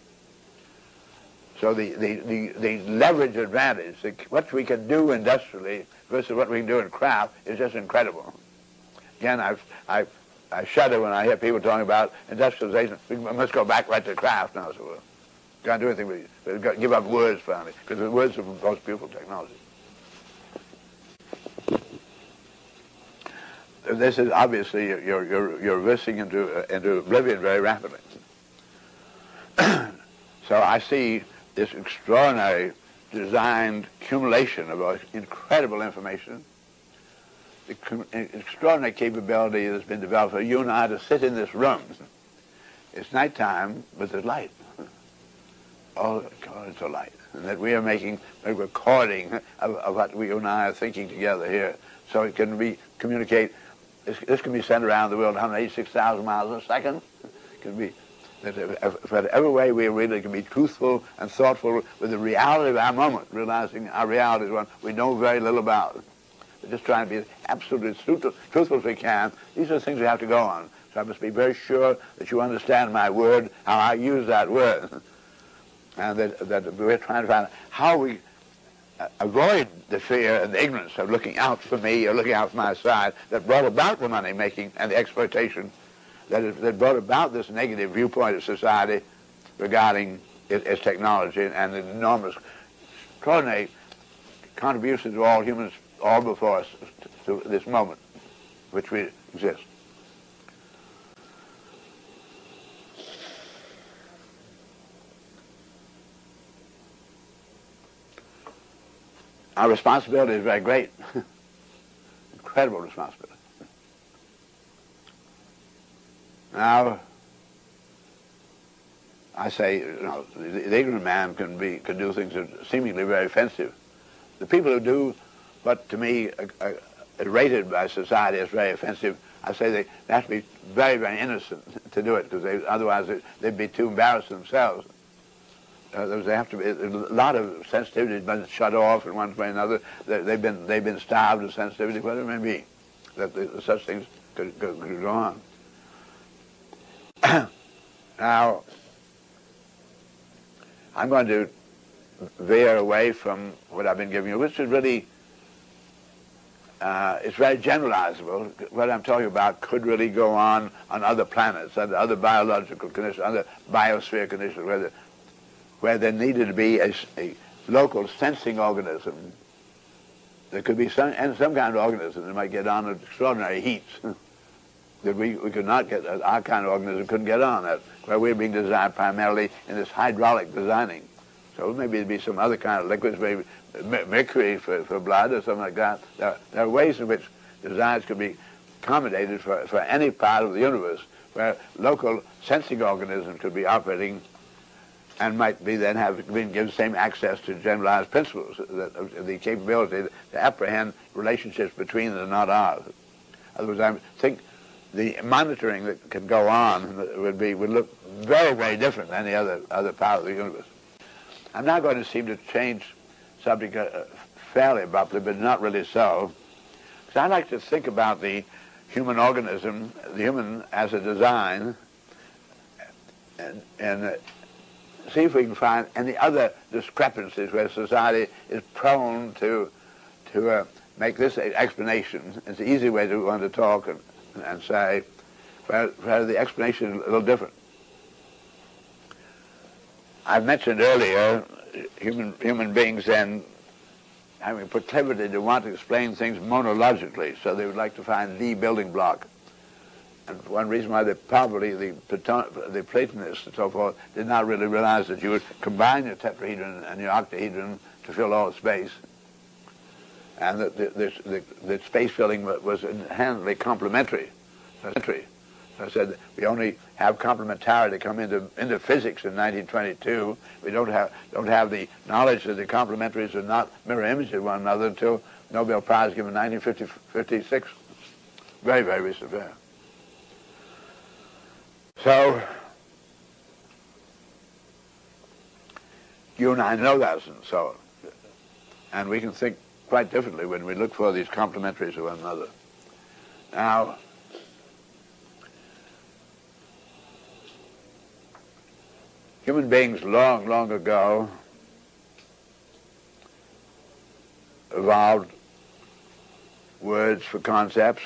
So the leverage advantage, what we can do industrially versus what we can do in craft is just incredible. Again, I shudder when I hear people talking about industrialization. We must go back right to craft now. So we can't do anything with it. We've got to give up words finally, because the words are the most beautiful technology. This is obviously you're reversing into oblivion very rapidly. So I see this extraordinary designed accumulation of incredible information, the extraordinary capability that's been developed for you and I to sit in this room. It's nighttime, but there's light. Oh, God, it's a light. And that we are making a recording of what you and I are thinking together here. So it can communicate. This can be sent around the world 186,000 miles a second. It can be that whatever way we really can be truthful and thoughtful with the reality of our moment, realizing our reality is one we know very little about. We're just trying to be absolutely truthful as we can. These are the things we have to go on. So I must be very sure that you understand my word, how I use that word. And that we're trying to find out how we avoid the fear and the ignorance of looking out for me or looking out for my side that brought about the money making and the exploitation that brought about this negative viewpoint of society regarding its technology and the enormous, extraordinary contributions of all humans all before us to this moment which we exist. Our responsibility is very great. Incredible responsibility. Now, I say, the ignorant man can do things that are seemingly very offensive. The people who do what to me are rated by society as very offensive, I say they have to be very, very innocent to do it, because otherwise they'd be too embarrassed themselves. There have to be a lot of sensitivity has been shut off in one way or another. They've been starved of sensitivity, whatever it may be. That such things could go on. Now, I'm going to veer away from what I've been giving you, which is really it's very generalizable. What I'm talking about could really go on other planets, other biological conditions, other biosphere conditions, where there needed to be a local sensing organism. There could be some kind of organism that might get on at extraordinary heats that we could not get, our kind of organism couldn't get on at, where we're being designed primarily in this hydraulic designing. So maybe it'd be some other kind of liquids, maybe mercury for blood or something like that. There are ways in which designs could be accommodated for any part of the universe where local sensing organisms could be operating and might be then have been given the same access to generalized principles, the capability to apprehend relationships between them and not ours. In other words, I think the monitoring that can go on would look very, very different than any other part of the universe. I'm now going to seem to change subject fairly abruptly, but not really so, because I like to think about the human organism, the human as a design, and see if we can find any other discrepancies where society is prone to make this explanation. It's an easy way to want to talk and say, where the explanation is a little different. I mentioned earlier human beings then having a proclivity to want to explain things monologically, so they would like to find the building block. And one reason why probably the Platonists and so forth did not really realize that you would combine your tetrahedron and your octahedron to fill all space, and that the space filling was inherently complementary. So I said we only have complementarity come into physics in 1922. We don't have the knowledge that the complementaries are not mirror images of one another until Nobel Prize given in 1956. Very, very recent affair. So you and I know that, and so, and we can think quite differently when we look for these complementaries of one another. Now, human beings long, long ago evolved words for concepts,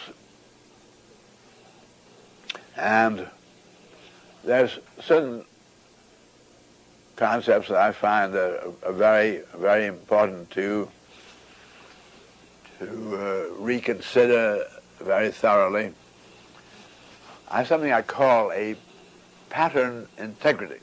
and there's certain concepts that I find that are very, very important to reconsider very thoroughly. I have something I call a pattern integrity.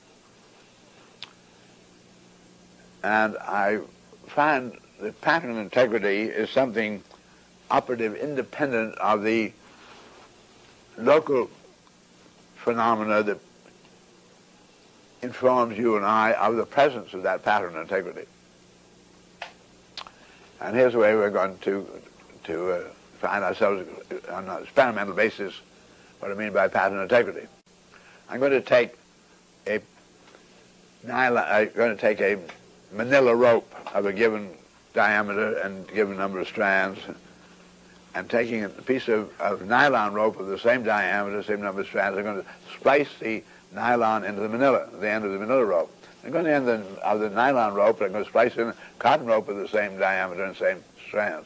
And I find that pattern integrity is something operative independent of the local phenomena that informs you and I of the presence of that pattern integrity. And here's the way we're going to find ourselves on an experimental basis what I mean by pattern integrity. I'm going to take a manila rope of a given diameter and given number of strands, and taking a piece of nylon rope of the same diameter, same number of strands, I'm going to splice the nylon into the manila, the end of the manila rope. I'm going to end of the nylon rope, and I'm going to splice in a cotton rope of the same diameter and same strands.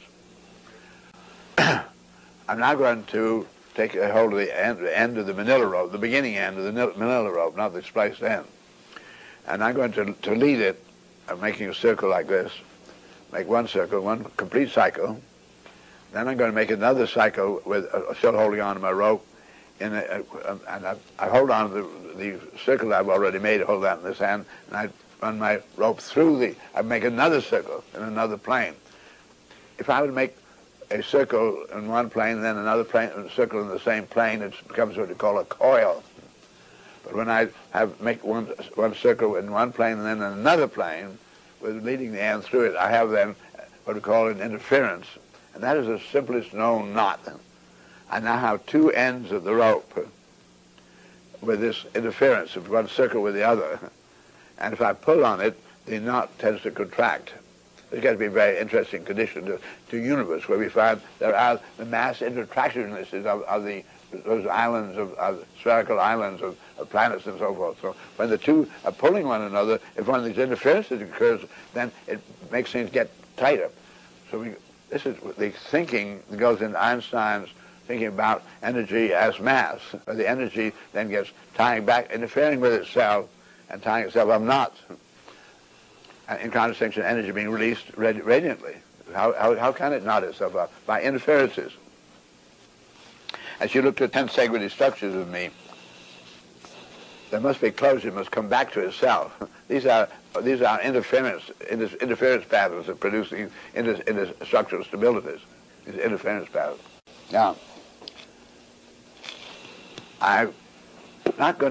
I'm now going to take a hold of the end of the manila rope, the beginning end of the manila rope, not the spliced end. And I'm going to lead it. I'm making a circle like this, make one circle, one complete cycle. Then I'm going to make another cycle with still holding on to my rope, and I hold on to the circle I've already made, hold that in this hand, and I run my rope through I make another circle in another plane. If I would make a circle in one plane, then another circle in the same plane, it becomes what we call a coil. But when I make one circle in one plane and then in another plane, with leading the end through it, I have then what we call an interference, and that is the simplest known knot. I now have two ends of the rope with this interference of one circle with the other, and if I pull on it, the knot tends to contract. It's got to be a very interesting condition to universe, where we find there are the mass intertractionnesses of those islands of spherical islands of planets and so forth. So when the two are pulling one another, if one of these interferences occurs, then it makes things get tighter. So this is the thinking that goes into Einstein's thinking about energy as mass, where the energy then gets tying back, interfering with itself and tying itself up knots. In contradistinction, energy being released radiantly. How can it knot itself up? By interferences. As you look at tensegrity structures of me, there must be closure, it must come back to itself. These are interference patterns that produce these structural stabilities, these interference patterns. Now, I'm not going to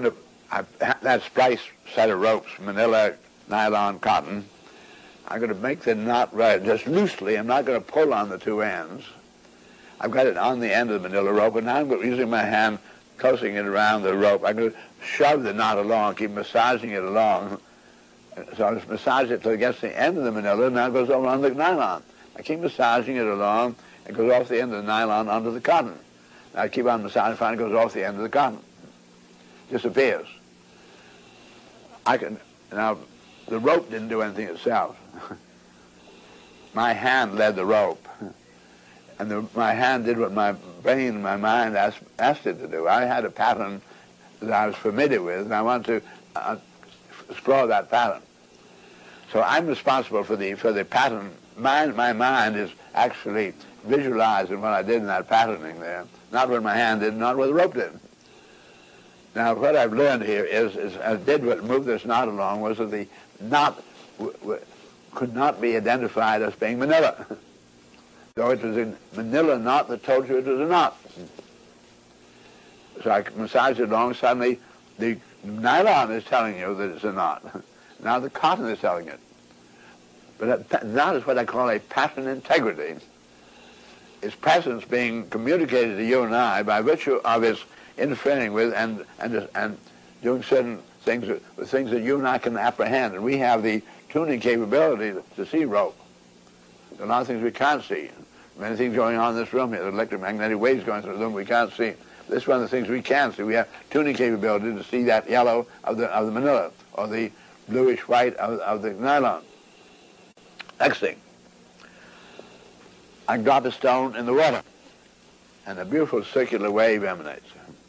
that splice set of ropes, manila, nylon, cotton. I'm going to make the knot right, just loosely. I'm not going to pull on the two ends. I've got it on the end of the manila rope, and now I'm using my hand, closing it around the rope. I'm going to shove the knot along, keep massaging it along. So I just massage it till it gets to the end of the manila, and now it goes over on the nylon. I keep massaging it along. It goes off the end of the nylon onto the cotton. I keep on massaging, finally it goes off the end of the cotton. Disappears. Now, the rope didn't do anything itself. My hand led the rope. And my hand did what my brain, my mind asked it to do. I had a pattern that I was familiar with, and I wanted to explore that pattern. So I'm responsible for the pattern. My mind is actually visualizing what I did in that patterning there, not what my hand did, not what the rope did. Now, what I've learned here is I did what moved this knot along was that the knot could not be identified as being manila. So it was a manila knot that told you it was a knot. So I massaged it along, suddenly the nylon is telling you that it's a knot. Now the cotton is telling it. But that is what I call a pattern integrity. Its presence being communicated to you and I by virtue of its interfering with and doing certain things, things that you and I can apprehend. And we have the tuning capability to see rope. There are a lot of things we can't see. Many things going on in this room here. The electromagnetic waves going through the room we can't see. This is one of the things we can see. We have tuning capability to see that yellow of the manila or the bluish white of the nylon. Next thing, I drop a stone in the water, and a beautiful circular wave emanates.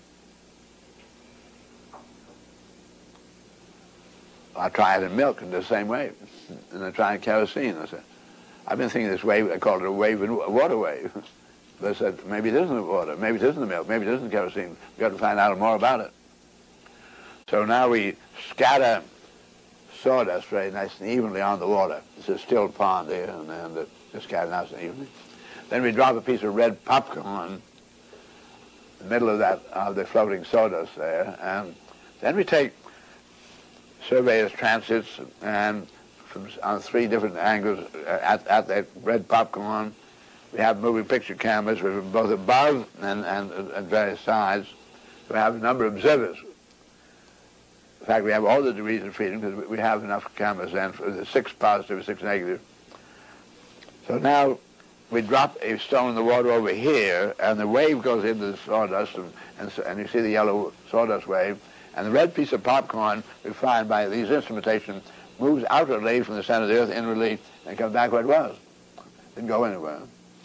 I try it in milk in the same way, and I try in kerosene. I said, I've been thinking this wave, I called it a water wave. They said, maybe it isn't the water, maybe it isn't the milk, maybe it isn't kerosene. We've got to find out more about it. So now we scatter sawdust very nice and evenly on the water. It's a still pond here, and just scatter nice and evenly. Then we drop a piece of red popcorn in the middle of the floating sawdust there, and then we take surveyor's transits and on 3 different angles at that red popcorn. We have moving picture cameras both above and at various sides. We have a number of observers. In fact, we have all the degrees of freedom because we have enough cameras then for the 6 positive, 6 negative. So now we drop a stone in the water over here, and the wave goes into the sawdust, and you see the yellow sawdust wave, and the red piece of popcorn we find by these instrumentation moves outwardly from the center of the earth inwardly and comes back where it was. Didn't go anywhere.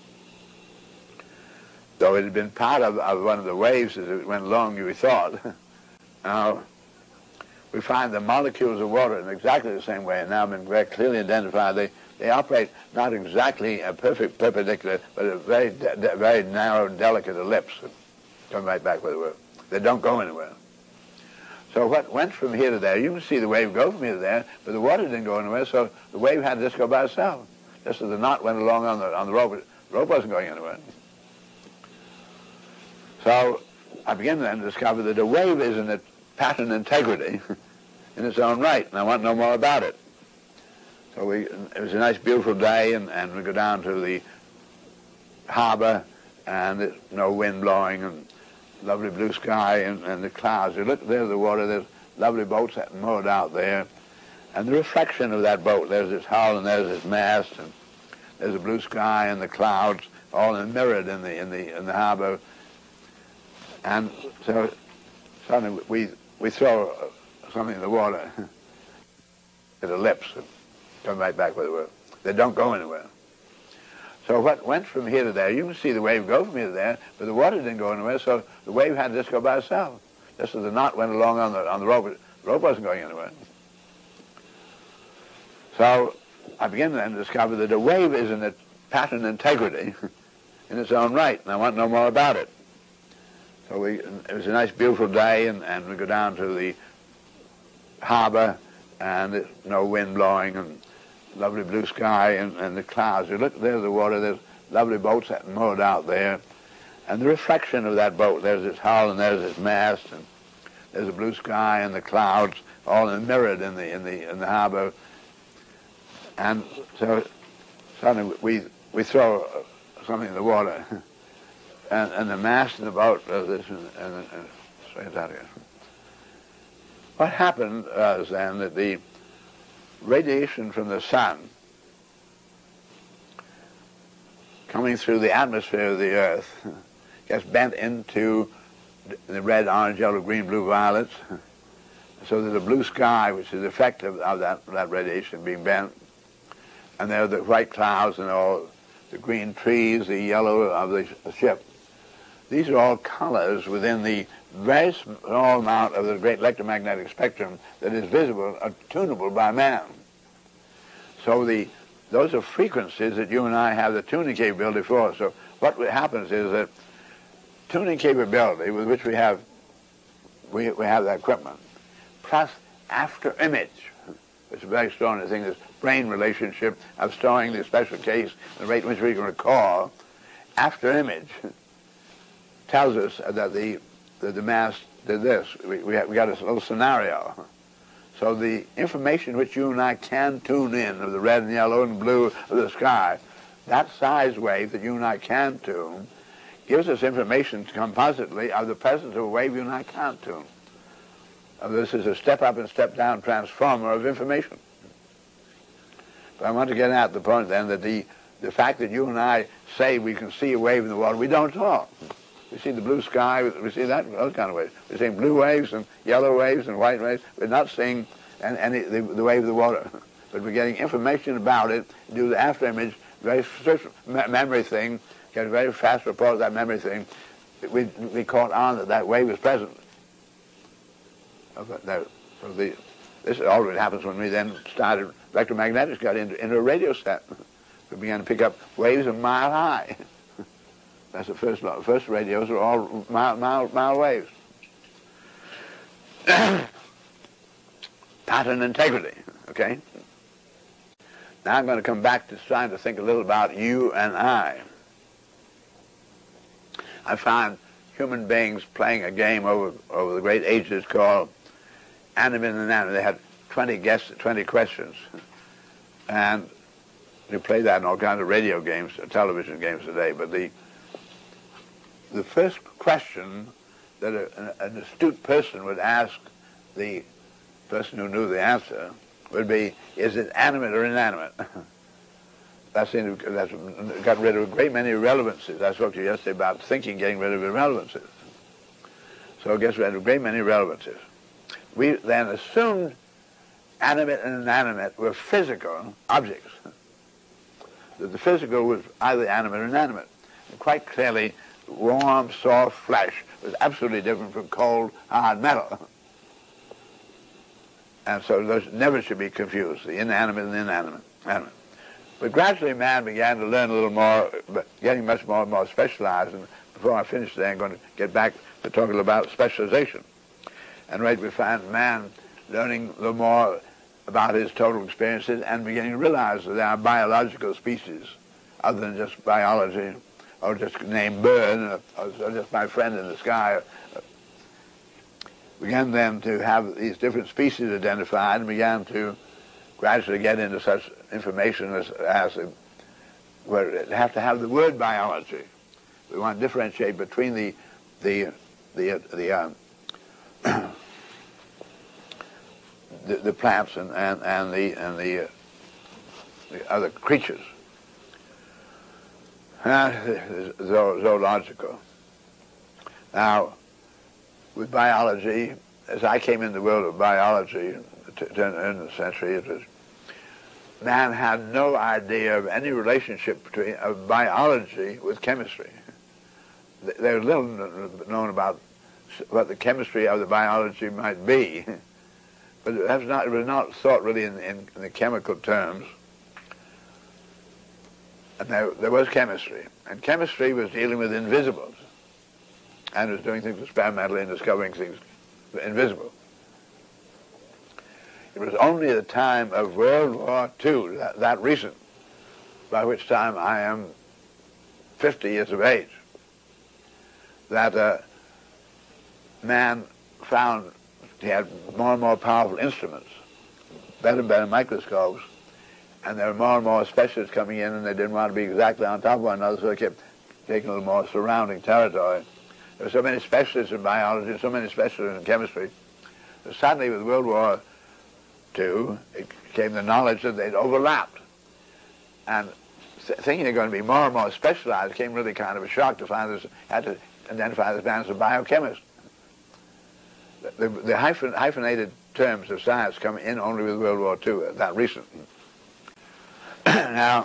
Though it had been part of one of the waves as it went along, we thought. Now, we find the molecules of water in exactly the same way, and now been very clearly identified. They operate not exactly a perfect perpendicular, but a very narrow, delicate ellipse. Come right back where they were. They don't go anywhere. So what went from here to there, you can see the wave go from here to there, but the water didn't go anywhere, so the wave had to just go by itself. Just as the knot went along on the rope, the rope wasn't going anywhere. So I began then to discover that a wave is in a pattern integrity in its own right, and I want to know more about it. So it was a nice, beautiful day, and we go down to the harbor, and there's no wind blowing, and lovely blue sky and the clouds. You look, there's the water, there's lovely boats moored out there, and the reflection of that boat, there's this hull and there's this mast, and there's the blue sky and the clouds all mirrored in the harbor. And so suddenly we throw something in the water, an ellipse, and come right back where they were. They don't go anywhere. So what went from here to there, you can see the wave go from here to there, but the water didn't go anywhere, so the wave had to just go by itself. Just as the knot went along on the rope, the rope wasn't going anywhere. So I began then to discover that a wave is in a pattern integrity in its own right, and I want to know more about it. So it was a nice, beautiful day, and we go down to the harbor, and there's no wind blowing, and lovely blue sky and the clouds. You look, there's the water, there's lovely boats moored out there, and the reflection of that boat, there's this hull and there's this mast, and there's a blue sky and the clouds all mirrored in the harbor, and so suddenly we throw something in the water, and the mast in the boat does this and straight out again. What happened was then that the radiation from the sun coming through the atmosphere of the earth gets bent into the red, orange, yellow, green, blue, violets. So there's a blue sky, which is the effect of that radiation being bent. And there are the white clouds and all the green trees, the yellow of the ship. These are all colors within the very small amount of the great electromagnetic spectrum that is visible, tunable by man. So those are frequencies that you and I have the tuning capability for. So what happens is that tuning capability with which we have that equipment, plus after image, which is a very strong thing, this brain relationship of storing the special case, the rate in which we can recall, after image tells us that the mass did this. We got this little scenario. So the information which you and I can tune in of the red and yellow and blue of the sky, that size wave that you and I can tune, gives us information compositely of the presence of a wave you and I can't tune. This is a step up and step down transformer of information. But I want to get at the point then that the fact that you and I say we can see a wave in the water, we don't talk. We see the blue sky, we see those kind of waves. We're seeing blue waves and yellow waves and white waves. We're not seeing the wave of the water. But we're getting information about it, do the after image, very strict memory thing, get a very fast report of that memory thing. We caught on that wave is present. This always happens when we then started, electromagnetics got into a radio set. We began to pick up waves a mile high. That's the first law. The first radios are all mile waves. Pattern integrity, okay? Now I'm going to come back to trying to think a little about you and I. I find human beings playing a game over the great ages called animate and inanimate. They had 20 questions. And you play that in all kinds of radio games, television games today, but the first question that an astute person would ask the person who knew the answer would be, is it animate or inanimate? That's got rid of a great many irrelevancies. I spoke to you yesterday about thinking getting rid of irrelevancies. So it gets rid of a great many irrelevancies. We then assumed animate and inanimate were physical objects. That the physical was either animate or inanimate. And quite clearly, warm, soft flesh was absolutely different from cold, hard metal. And so those never should be confused, the inanimate and the inanimate. But gradually man began to learn a little more, getting much more and more specialized. And before I finish today, I'm going to get back to talking about specialization. And we find man learning a little more about his total experiences and beginning to realize that there are biological species other than just biology, or just named bird, or just my friend in the sky. Began then to have these different species identified and began to gradually get into such information as where it have to have the word biology. We want to differentiate between the plants and the other creatures. Zoological. Now, with biology, as I came in the world of biology in the century, man had no idea of any relationship of biology with chemistry. There's little known about what the chemistry of the biology might be, but it was not thought really in the chemical terms. And there was chemistry, and chemistry was dealing with invisibles, and was doing things experimentally and discovering things invisible. It was only the time of World War II, that recent, by which time I am 50 years of age, that man found they had more and more powerful instruments, better and better microscopes, and there were more and more specialists coming in, and they didn't want to be exactly on top of one another, so they kept taking a little more surrounding territory. There were so many specialists in biology, so many specialists in chemistry, that suddenly with World War II, it came the knowledge that they'd overlapped. And thinking they're going to be more and more specialized came really kind of a shock to find this, had to identify this man as a biochemist. The hyphenated terms of science come in only with World War II, that recent. Now,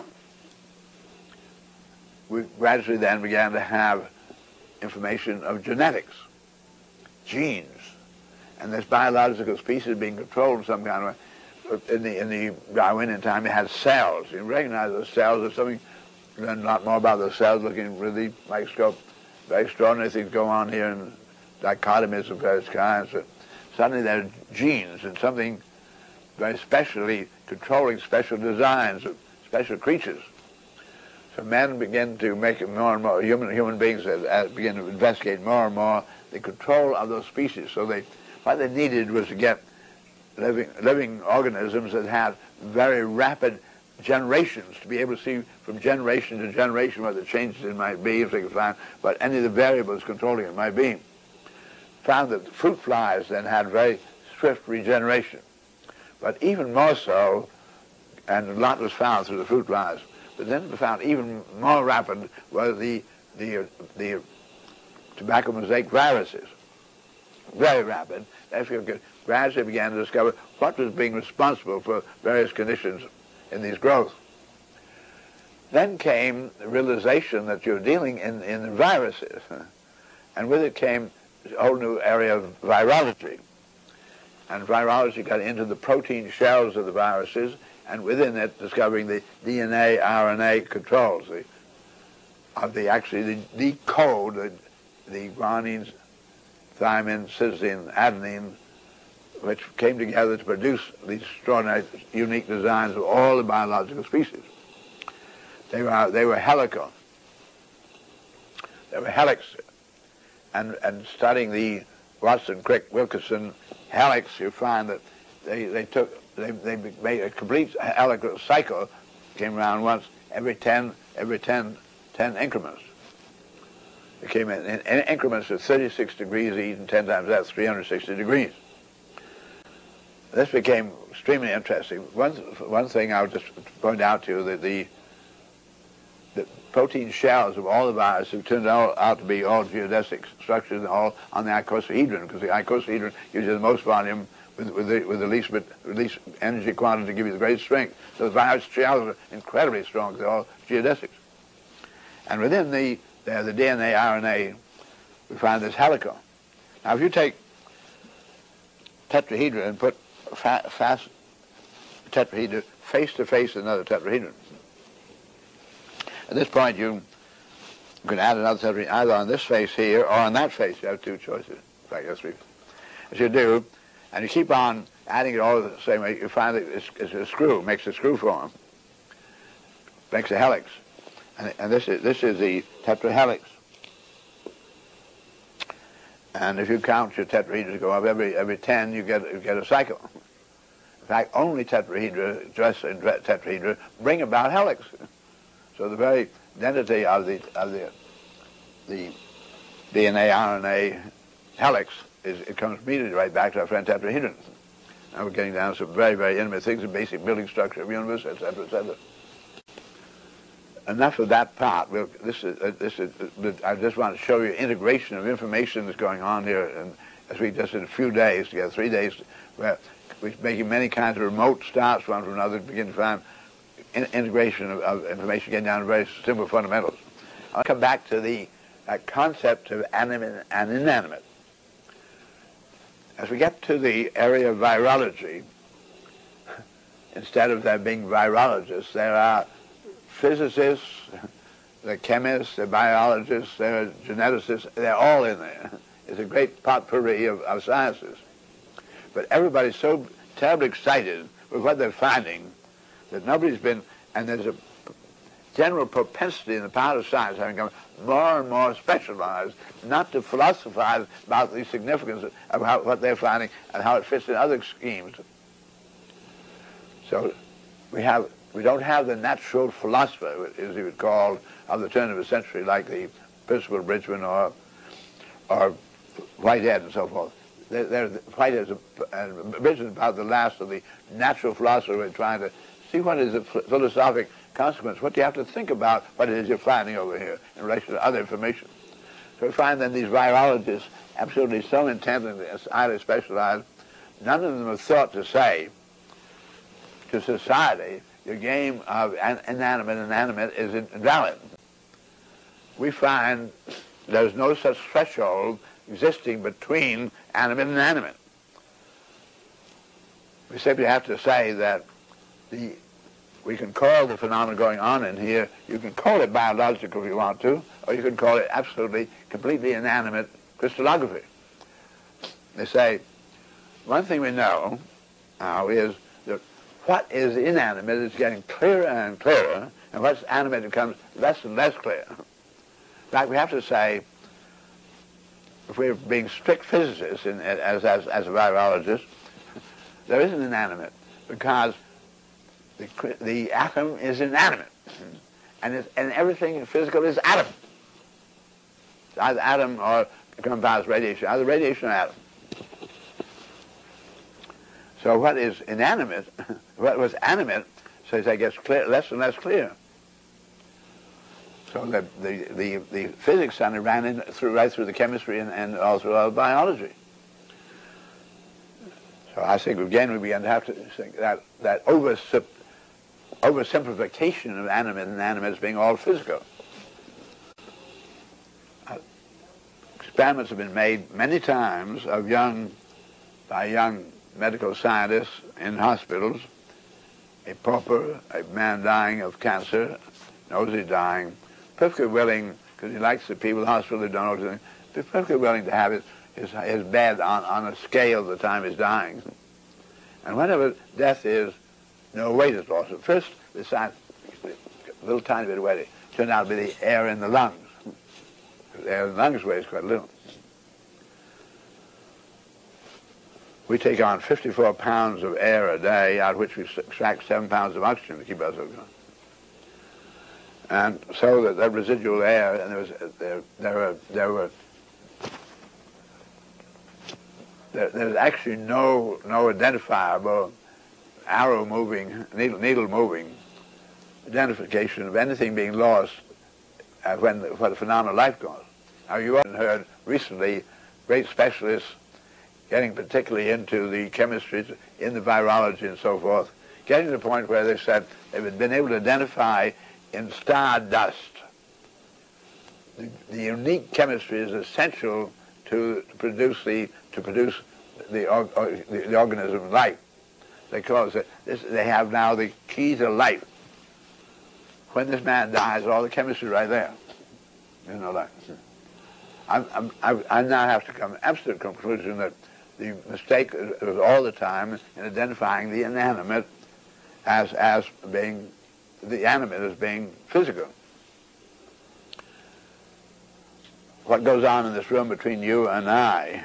we gradually then began to have information of genetics, genes, and this biological species being controlled in some kind of way. In the Darwinian time, they had cells. You recognize those cells as something, learn a lot more about those cells looking with the microscope. Very extraordinary things go on here, and dichotomies of various kinds. But suddenly there are genes and something very specially controlling special designs of special creatures. So men begin to make more and more, human beings begin to investigate more and more the control of those species. So what they needed was to get living organisms that had very rapid generations, to be able to see from generation to generation what the changes it might be, if they could find what any of the variables controlling it might be. Found that fruit flies then had very swift regeneration. But even more so, and a lot was found through the fruit flies, but then we found even more rapid was the tobacco mosaic viruses. Very rapid. As we gradually began to discover what was being responsible for various conditions in these growths. Then came the realization that you're dealing in viruses, and with it came a whole new area of virology. And virology got into the protein shells of the viruses, and within it discovering the DNA, RNA controls, actually the code, the guanine, thymine, cytosine, adenine, which came together to produce these extraordinary, unique designs of all the biological species. They were helical. They were helix. And studying the Watson-Crick-Wilkinson helix, you find that they made a complete helical cycle, came around once every 10 increments. It came in increments of 36 degrees each, and 10 times that's 360 degrees. This became extremely interesting. One thing I would just point out to you, that the protein shells of all the viruses turned out to be all geodesic structures, all on the icosahedron, because the icosahedron gives you the most volume with the least energy quantity to give you the greatest strength. So the virus shells are incredibly strong. They're all geodesics. And within the DNA, RNA, we find this helical. Now, if you take tetrahedra and put fast tetrahedra face to face with another tetrahedron, at this point you can add another tetrahedron either on this face here or on that face. You have two choices. In fact, you have three. As you do, and you keep on adding it all the same way, you find that it's a screw, makes a screw form, makes a helix. And this is the tetrahelix. And if you count your tetrahedra go up every 10, you get a cycle. In fact, only tetrahedra, just in tetrahedra, bring about helix. So the very identity of the DNA, RNA helix it comes immediately right back to our friend tetrahedron. Now we're getting down to some very, very intimate things, the basic building structure of the universe, etc., etc. Enough of that part. I just want to show you integration of information that's going on here, and as we just in a few days, together 3 days, where we're making many kinds of remote starts one from another to begin to find integration of information, getting down to very simple fundamentals. I'll come back to the concept of animate and inanimate. As we get to the area of virology, instead of there being virologists, there are physicists, they're chemists, they're biologists, they're geneticists, they're all in there. It's a great potpourri of sciences. But everybody's so terribly excited with what they're finding that nobody's been, and there's general propensity in the part of science having become more and more specialized, not to philosophize about the significance of what they're finding and how it fits in other schemes. So we don't have the natural philosopher, as he would call, of the turn of the century, like the Percival Bridgman or Whitehead and so forth. Whitehead and Bridgman about the last of the natural philosophers who are trying to see what is the philosophic consequence, what do you have to think about what it is you're finding over here in relation to other information. So we find that these virologists, absolutely so intent and highly specialized, none of them have thought to say to society, your game of inanimate and animate is invalid. We find there's no such threshold existing between animate and inanimate. We simply have to say that we can call the phenomenon going on in here, you can call it biological if you want to, or you can call it absolutely, completely inanimate crystallography. They say, one thing we know now is that what is inanimate is getting clearer and clearer, and what's animate becomes less and less clear. In fact, we have to say, if we're being strict physicists as a virologist, there isn't inanimate, because the atom is inanimate, and everything physical is atom. It's either atom or compounds radiation, either radiation or atom. So what is inanimate, what was animate, so it gets clear, less and less clear. So the physics suddenly ran right through the chemistry and all through our biology. So I think again we begin to have to think that oversimplification of animate and inanimate as being all physical. Experiments have been made many times by young medical scientists in hospitals. A pauper, a man dying of cancer, knows he's dying, perfectly willing, because he likes the people in the hospital who don't know anything, perfectly willing to have his bed on a scale of the time he's dying. And whenever death is, no weight is lost. At first, the science, a little tiny bit of weight, turned out to be the air in the lungs. The air in the lungs weighs quite a little. We take on 54 pounds of air a day, out of which we extract 7 pounds of oxygen to keep ourselves going. And so that residual air, and there's actually no identifiable arrow moving, needle moving identification of anything being lost when the phenomenon of life goes. Now you often heard recently great specialists getting particularly into the chemistries, in the virology and so forth, getting to the point where they said they've been able to identify in star dust the unique chemistry is essential to produce the organism life. They call it they have now the key to life. When this man dies, all the chemistry right there. You know that. I now have to come to an absolute conclusion that the mistake was all the time in identifying the inanimate as being the animate as being physical. What goes on in this room between you and I,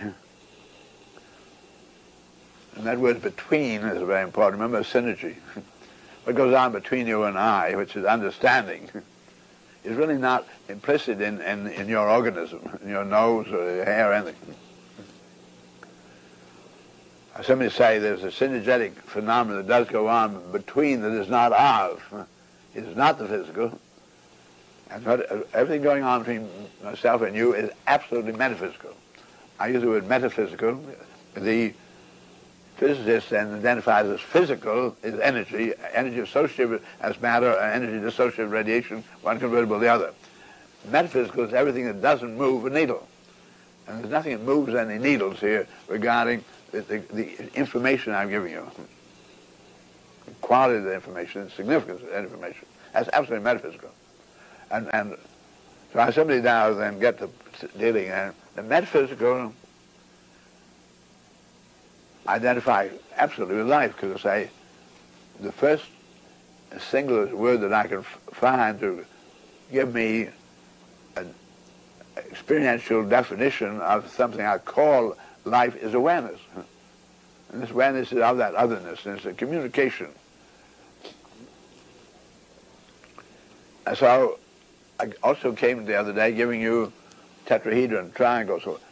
and that word between is very important. Remember synergy. What goes on between you and I, which is understanding, is really not implicit in your organism, in your nose or your hair or anything. Somebody say there's a synergetic phenomenon that does go on between that is not of. It is not the physical. And everything going on between myself and you is absolutely metaphysical. I use the word metaphysical. The physicist then identifies as physical is energy associated as matter, and energy associated with radiation, one convertible to the other. Metaphysical is everything that doesn't move a needle. And there's nothing that moves any needles here regarding the information I'm giving you. The quality of the information, the significance of the information. That's absolutely metaphysical. And so I simply now then get to dealing, and the metaphysical identify absolutely with life, because I say the first single word that I can find to give me an experiential definition of something I call life is awareness. And this awareness is of that otherness, and it's a communication. And so I also came the other day giving you tetrahedron, triangle, so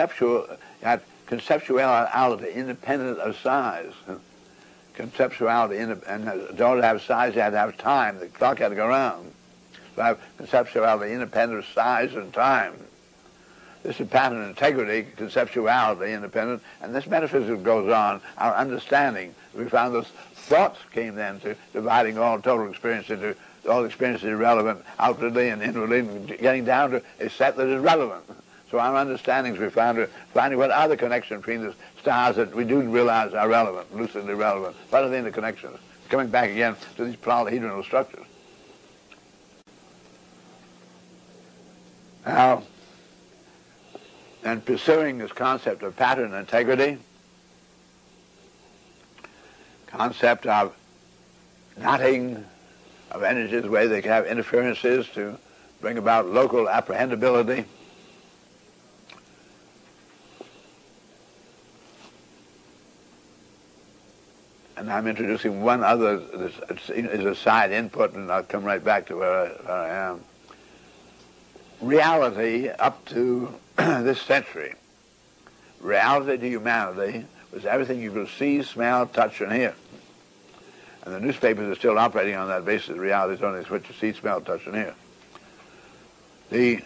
conceptuality independent of size. Conceptuality, and in order to have size, you had to have time. The clock had to go round. So I have conceptuality independent of size and time. This is pattern integrity, conceptuality independent, and this metaphysics goes on. Our understanding, we found those thoughts came then to dividing all total experience into all experiences irrelevant outwardly and inwardly, and getting down to a set that is relevant. So our understandings, we found finding what are the connections between the stars that we do realize are relevant, lucidly relevant. What are the interconnections? Coming back again to these polyhedral structures. Now, and pursuing this concept of pattern integrity, concept of knotting of energies, the way they can have interferences to bring about local apprehendability. And I'm introducing one other, is a side input, and I'll come right back to where I am. Reality up to this century, reality to humanity was everything you could see, smell, touch, and hear. And the newspapers are still operating on that basis. Reality is only what you see, smell, touch, and hear. I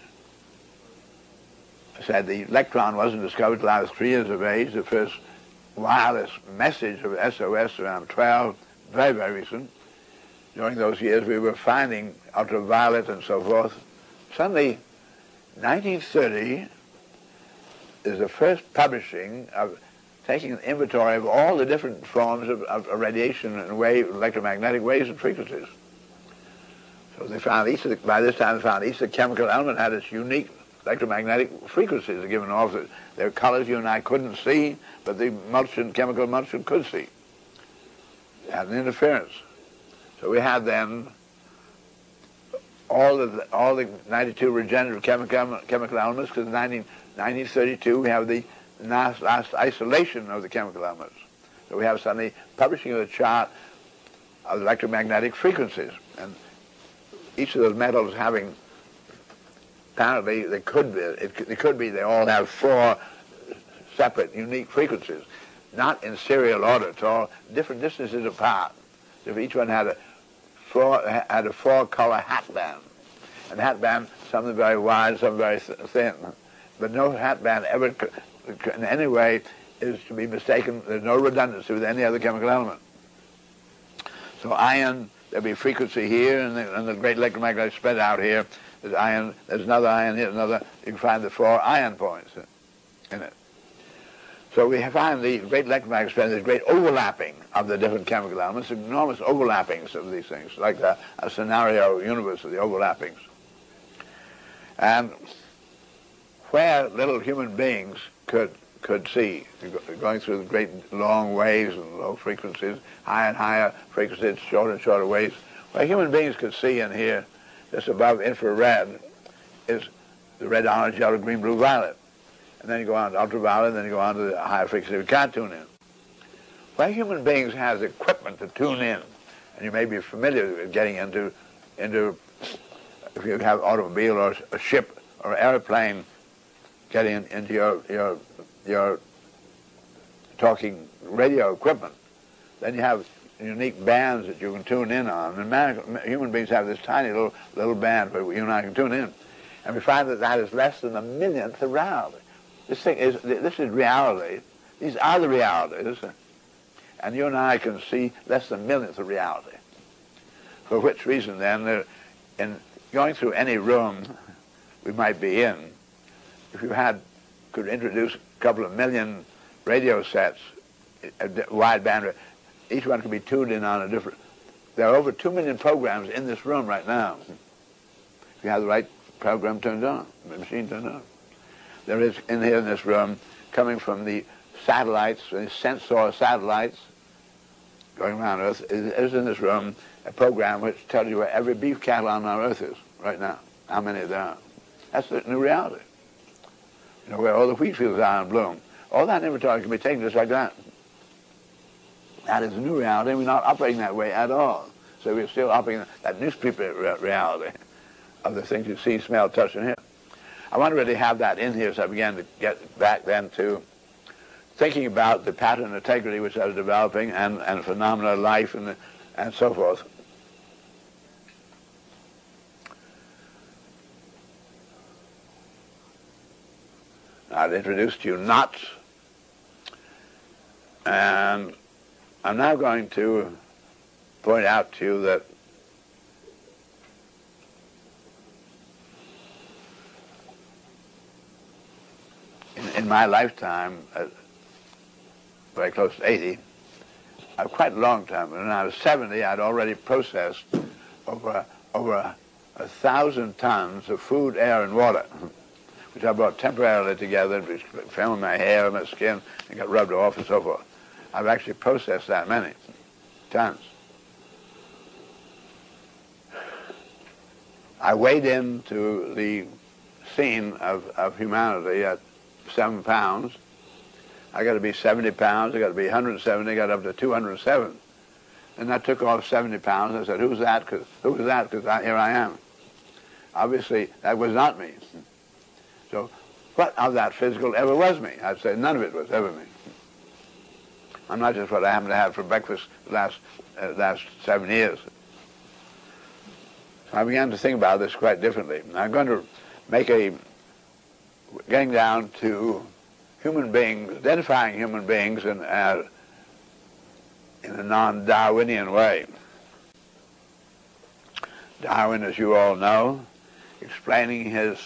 said the electron wasn't discovered until I was 3 years of age. The first wireless message of SOS around 12, very, very recent. During those years, we were finding ultraviolet and so forth. Suddenly, 1930 is the first publishing of taking an inventory of all the different forms of radiation and electromagnetic waves and frequencies. So they found by this time they found each of the chemical element had its unique electromagnetic frequencies given off. Their colors you and I couldn't see, but the chemical emulsion could see. It had an interference. So we had then all the 92 regenerative chemical elements, because in 1932 we have the last isolation of the chemical elements. So we have suddenly publishing of the chart of electromagnetic frequencies, and each of those metals having, apparently they all have 4 separate unique frequencies, not in serial order at all, different distances apart. So each one had a 4-color hat band. And the hat band, some very wide, some very thin. But no hat band ever in any way is to be mistaken. There's no redundancy with any other chemical element. So iron, there'll be frequency here, and the great electromagnetic spread out here. There's iron, there's another iron here, another. You can find the 4 iron points in it. So we find the great electromagnetic spread, there's great overlapping of the different chemical elements, enormous overlappings of these things, like a scenario universe of the overlappings. And where little human beings could see, going through the great long waves and low frequencies, higher and higher frequencies, shorter and shorter waves, where human beings could see and hear, just above infrared, is the red, orange, yellow, green, blue, violet. And then you go on to ultraviolet, and then you go on to the higher frequency we can't tune in. Where human beings have equipment to tune in, and you may be familiar with getting into if you have automobile or a ship or airplane, getting into your talking radio equipment, then you have unique bands that you can tune in on. And human beings have this tiny little band where you and I can tune in. And we find that is less than 1/1,000,000th of reality. This is reality. These are the realities. And you and I can see less than 1/1,000,000th of reality. For which reason then, in going through any room we might be in, if you could introduce a couple of million radio sets, wide bandwidth, each one could be tuned in on a different. There are over 2 million programs in this room right now. If you have the right program turned on, the machine turned on. There is in this room, coming from the satellites, the sensor satellites going around Earth, is in this room a program which tells you where every beef cattle on our earth is right now, how many there are. That's the new reality. You know, where all the wheat fields are in bloom. All that inventory can be taken just like that. That is a new reality, and we're not operating that way at all. So we're still operating that newspaper reality of the things you see, smell, touch, and hear. I want to really have that in here, so I began to get back then to thinking about the pattern integrity which I was developing and phenomena of life and so forth. I'd introduced to you knots, and I'm now going to point out to you that in my lifetime, very close to 80, quite a long time. When I was 70, I'd already processed over 1,000 tons of food, air, and water, which I brought temporarily together, which fell in my hair and my skin and got rubbed off and so forth. I've actually processed that many tons. I weighed into the scene of humanity at 7 pounds. I got to be 70 pounds, I got to be 170, I got up to 207. And that took off 70 pounds. I said, who's that? Who's that? Because here I am. Obviously, that was not me. So what of that physical ever was me? I'd say none of it was ever me. I'm not just what I happened to have for breakfast the last 7 years. So I began to think about this quite differently. I'm going to make getting down to human beings, identifying human beings in a non-Darwinian way. Darwin, as you all know, explaining his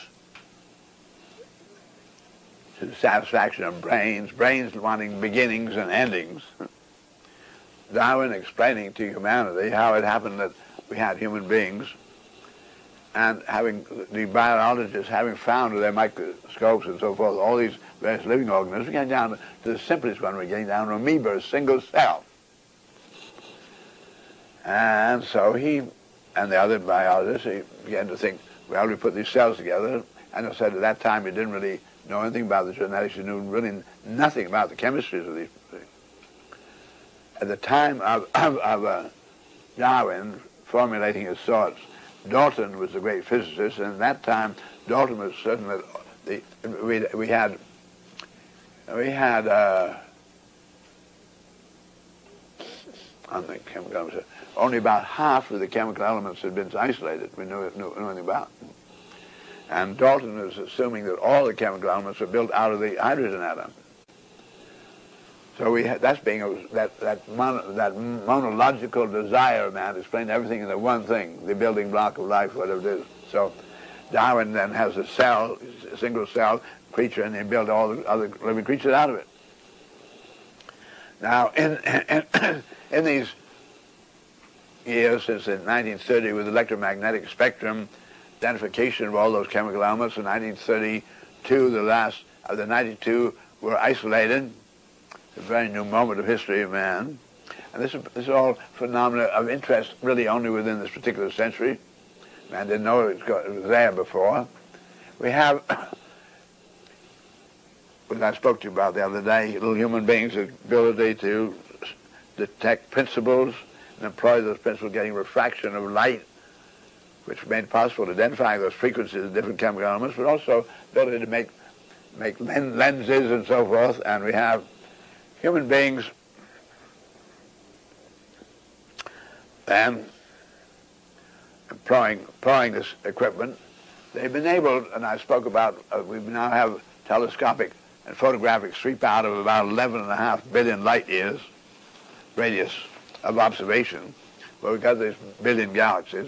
to the satisfaction of brains wanting beginnings and endings. Darwin explaining to humanity how it happened that we had human beings, and having the biologists having found with their microscopes and so forth all these various living organisms, we're getting down to the simplest one. We're getting down to amoeba, a single cell. And so he and the other biologists, he began to think, well, we put these cells together, and I said at that time he didn't really know anything about the genetics, he knew really nothing about the chemistries of these things. At the time of Darwin formulating his thoughts, Dalton was the great physicist, and at that time Dalton was certain that we had on the chemical elements, only about half of the chemical elements had been isolated. We knew anything about. And Dalton was assuming that all the chemical elements were built out of the hydrogen atom. So that monological desire of man explained everything in the one thing, the building block of life, whatever it is. So Darwin then has a cell, a single cell creature, and they build all the other living creatures out of it. Now, in these years since 1930, with electromagnetic spectrum, identification of all those chemical elements, in 1932, the last of the 92 were isolated. A very new moment of history of man. And this is all phenomena of interest really only within this particular century. Man didn't know it was there before. We have, what I spoke to you about the other day, little human beings' ability to detect principles and employ those principles, getting refraction of light, which made it possible to identify those frequencies of different chemical elements, but also ability to make lenses and so forth. And we have human beings then employing this equipment. They've been able, and I spoke about, we now have telescopic and photographic sweep out of about 11.5 billion light years radius of observation, where we've got these billion galaxies.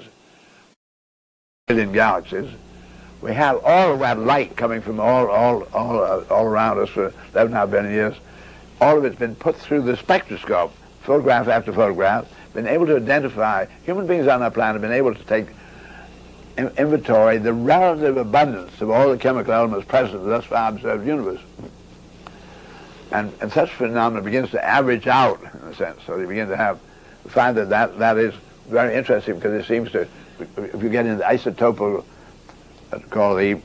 We have all of that light coming from all around us for 11.5 billion years. All of it's been put through the spectroscope, photograph after photograph, been able to identify, human beings on our planet have been able to take inventory, the relative abundance of all the chemical elements present in the thus far observed universe. And such phenomena begins to average out, in a sense. So you begin to find that is very interesting because it seems to, if you get into isotopal, call the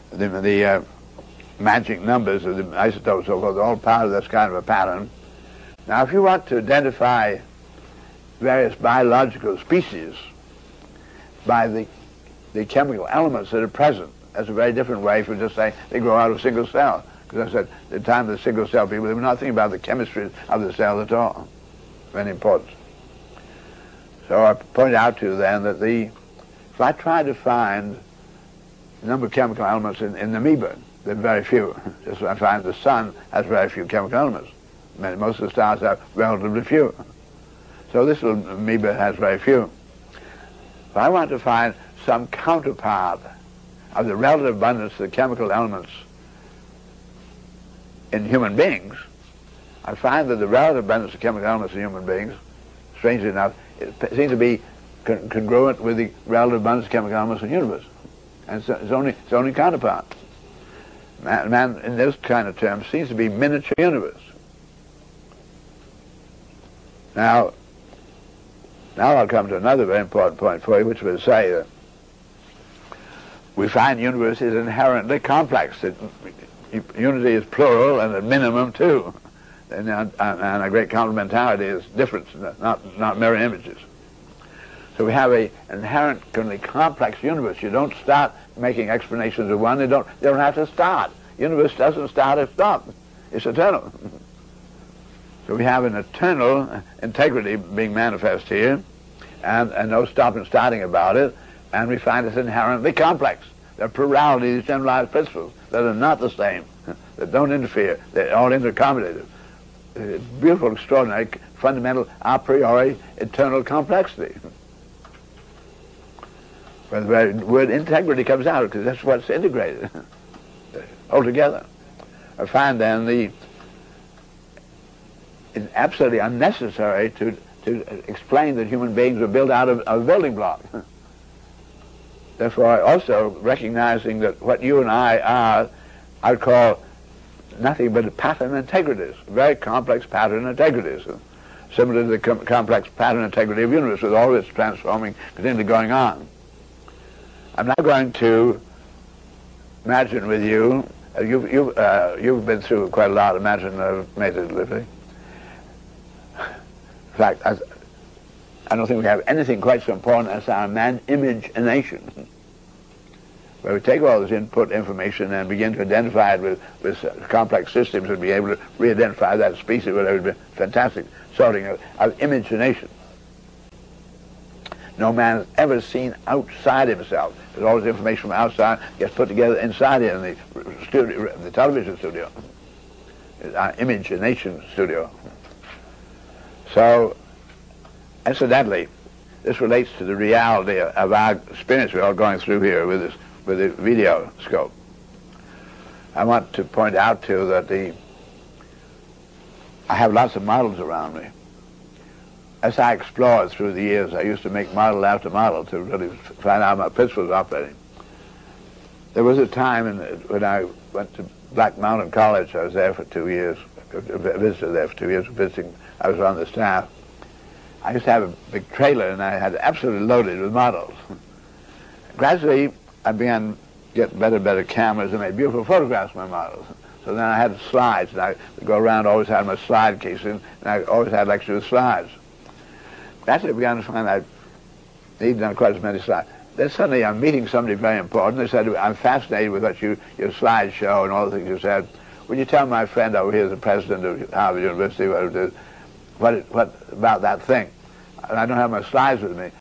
magic numbers of the isotopes, so forth, they're all part of this kind of a pattern. Now, if you want to identify various biological species by the chemical elements that are present, that's a very different way from just saying they grow out of a single cell. Because I said, at the time of the single cell people, they were not thinking about the chemistry of the cell at all. Very important. So I point out to you then that if I try to find the number of chemical elements in the amoeba, there are very few. Just I find the sun has very few chemical elements. Most of the stars have relatively few. So this little amoeba has very few. If I want to find some counterpart of the relative abundance of the chemical elements in human beings, I find that the relative abundance of chemical elements in human beings, strangely enough, it seems to be congruent with the relative abundance of chemical elements in the universe. And it's only counterpart. Man, in those kind of terms, seems to be miniature universe. Now I'll come to another very important point for you, which will say that we find the universe is inherently complex. Unity is plural and at minimum two. And a great complementarity is difference, not mirror images. So we have an inherently complex universe. You don't start making explanations of one. They don't have to start. Universe doesn't start or stop. It's eternal. So we have an eternal integrity being manifest here, and no stop and starting about it, and we find it's inherently complex. There are pluralities, generalized principles that are not the same, that don't interfere. They're all interaccommodative. Beautiful, extraordinary, fundamental, a priori, eternal complexity. Where the very word integrity comes out, because that's what's integrated altogether. I find then it's absolutely unnecessary to explain that human beings were built out of a building block. Therefore, also recognizing that what you and I are, I'd call nothing but pattern integrities, very complex pattern integrities, similar to the complex pattern integrity of the universe, with all its transforming continually going on. I'm now going to imagine with you, you've been through quite a lot, imaginatively. In fact, I don't think we have anything quite so important as our imagination, where we take all this input information and begin to identify it with complex systems and be able to re-identify that species, whatever. It would be fantastic sorting of imagination. No man has ever seen outside himself. There's all this information from outside gets put together inside here in the television studio, our imagination studio. So, incidentally, this relates to the reality of our experience we're all going through here with the video scope. I want to point out too that I have lots of models around me. As I explored through the years, I used to make model after model to really find out how my principles operating. There was a time when I went to Black Mountain College. I was there for 2 years, visited there for 2 years, visiting. I was on the staff. I used to have a big trailer, and I had it absolutely loaded with models. Gradually, I began to get better and better cameras and made beautiful photographs of my models. So then I had slides, and I would go around, always had my slide case in, and I always had lectures with slides. Gradually, I began to find I needed not quite as many slides. Then suddenly I'm meeting somebody very important. They said, I'm fascinated with what your slides show and all the things you said. Would you tell my friend over here, the president of Harvard University, what about that thing? And I don't have my slides with me.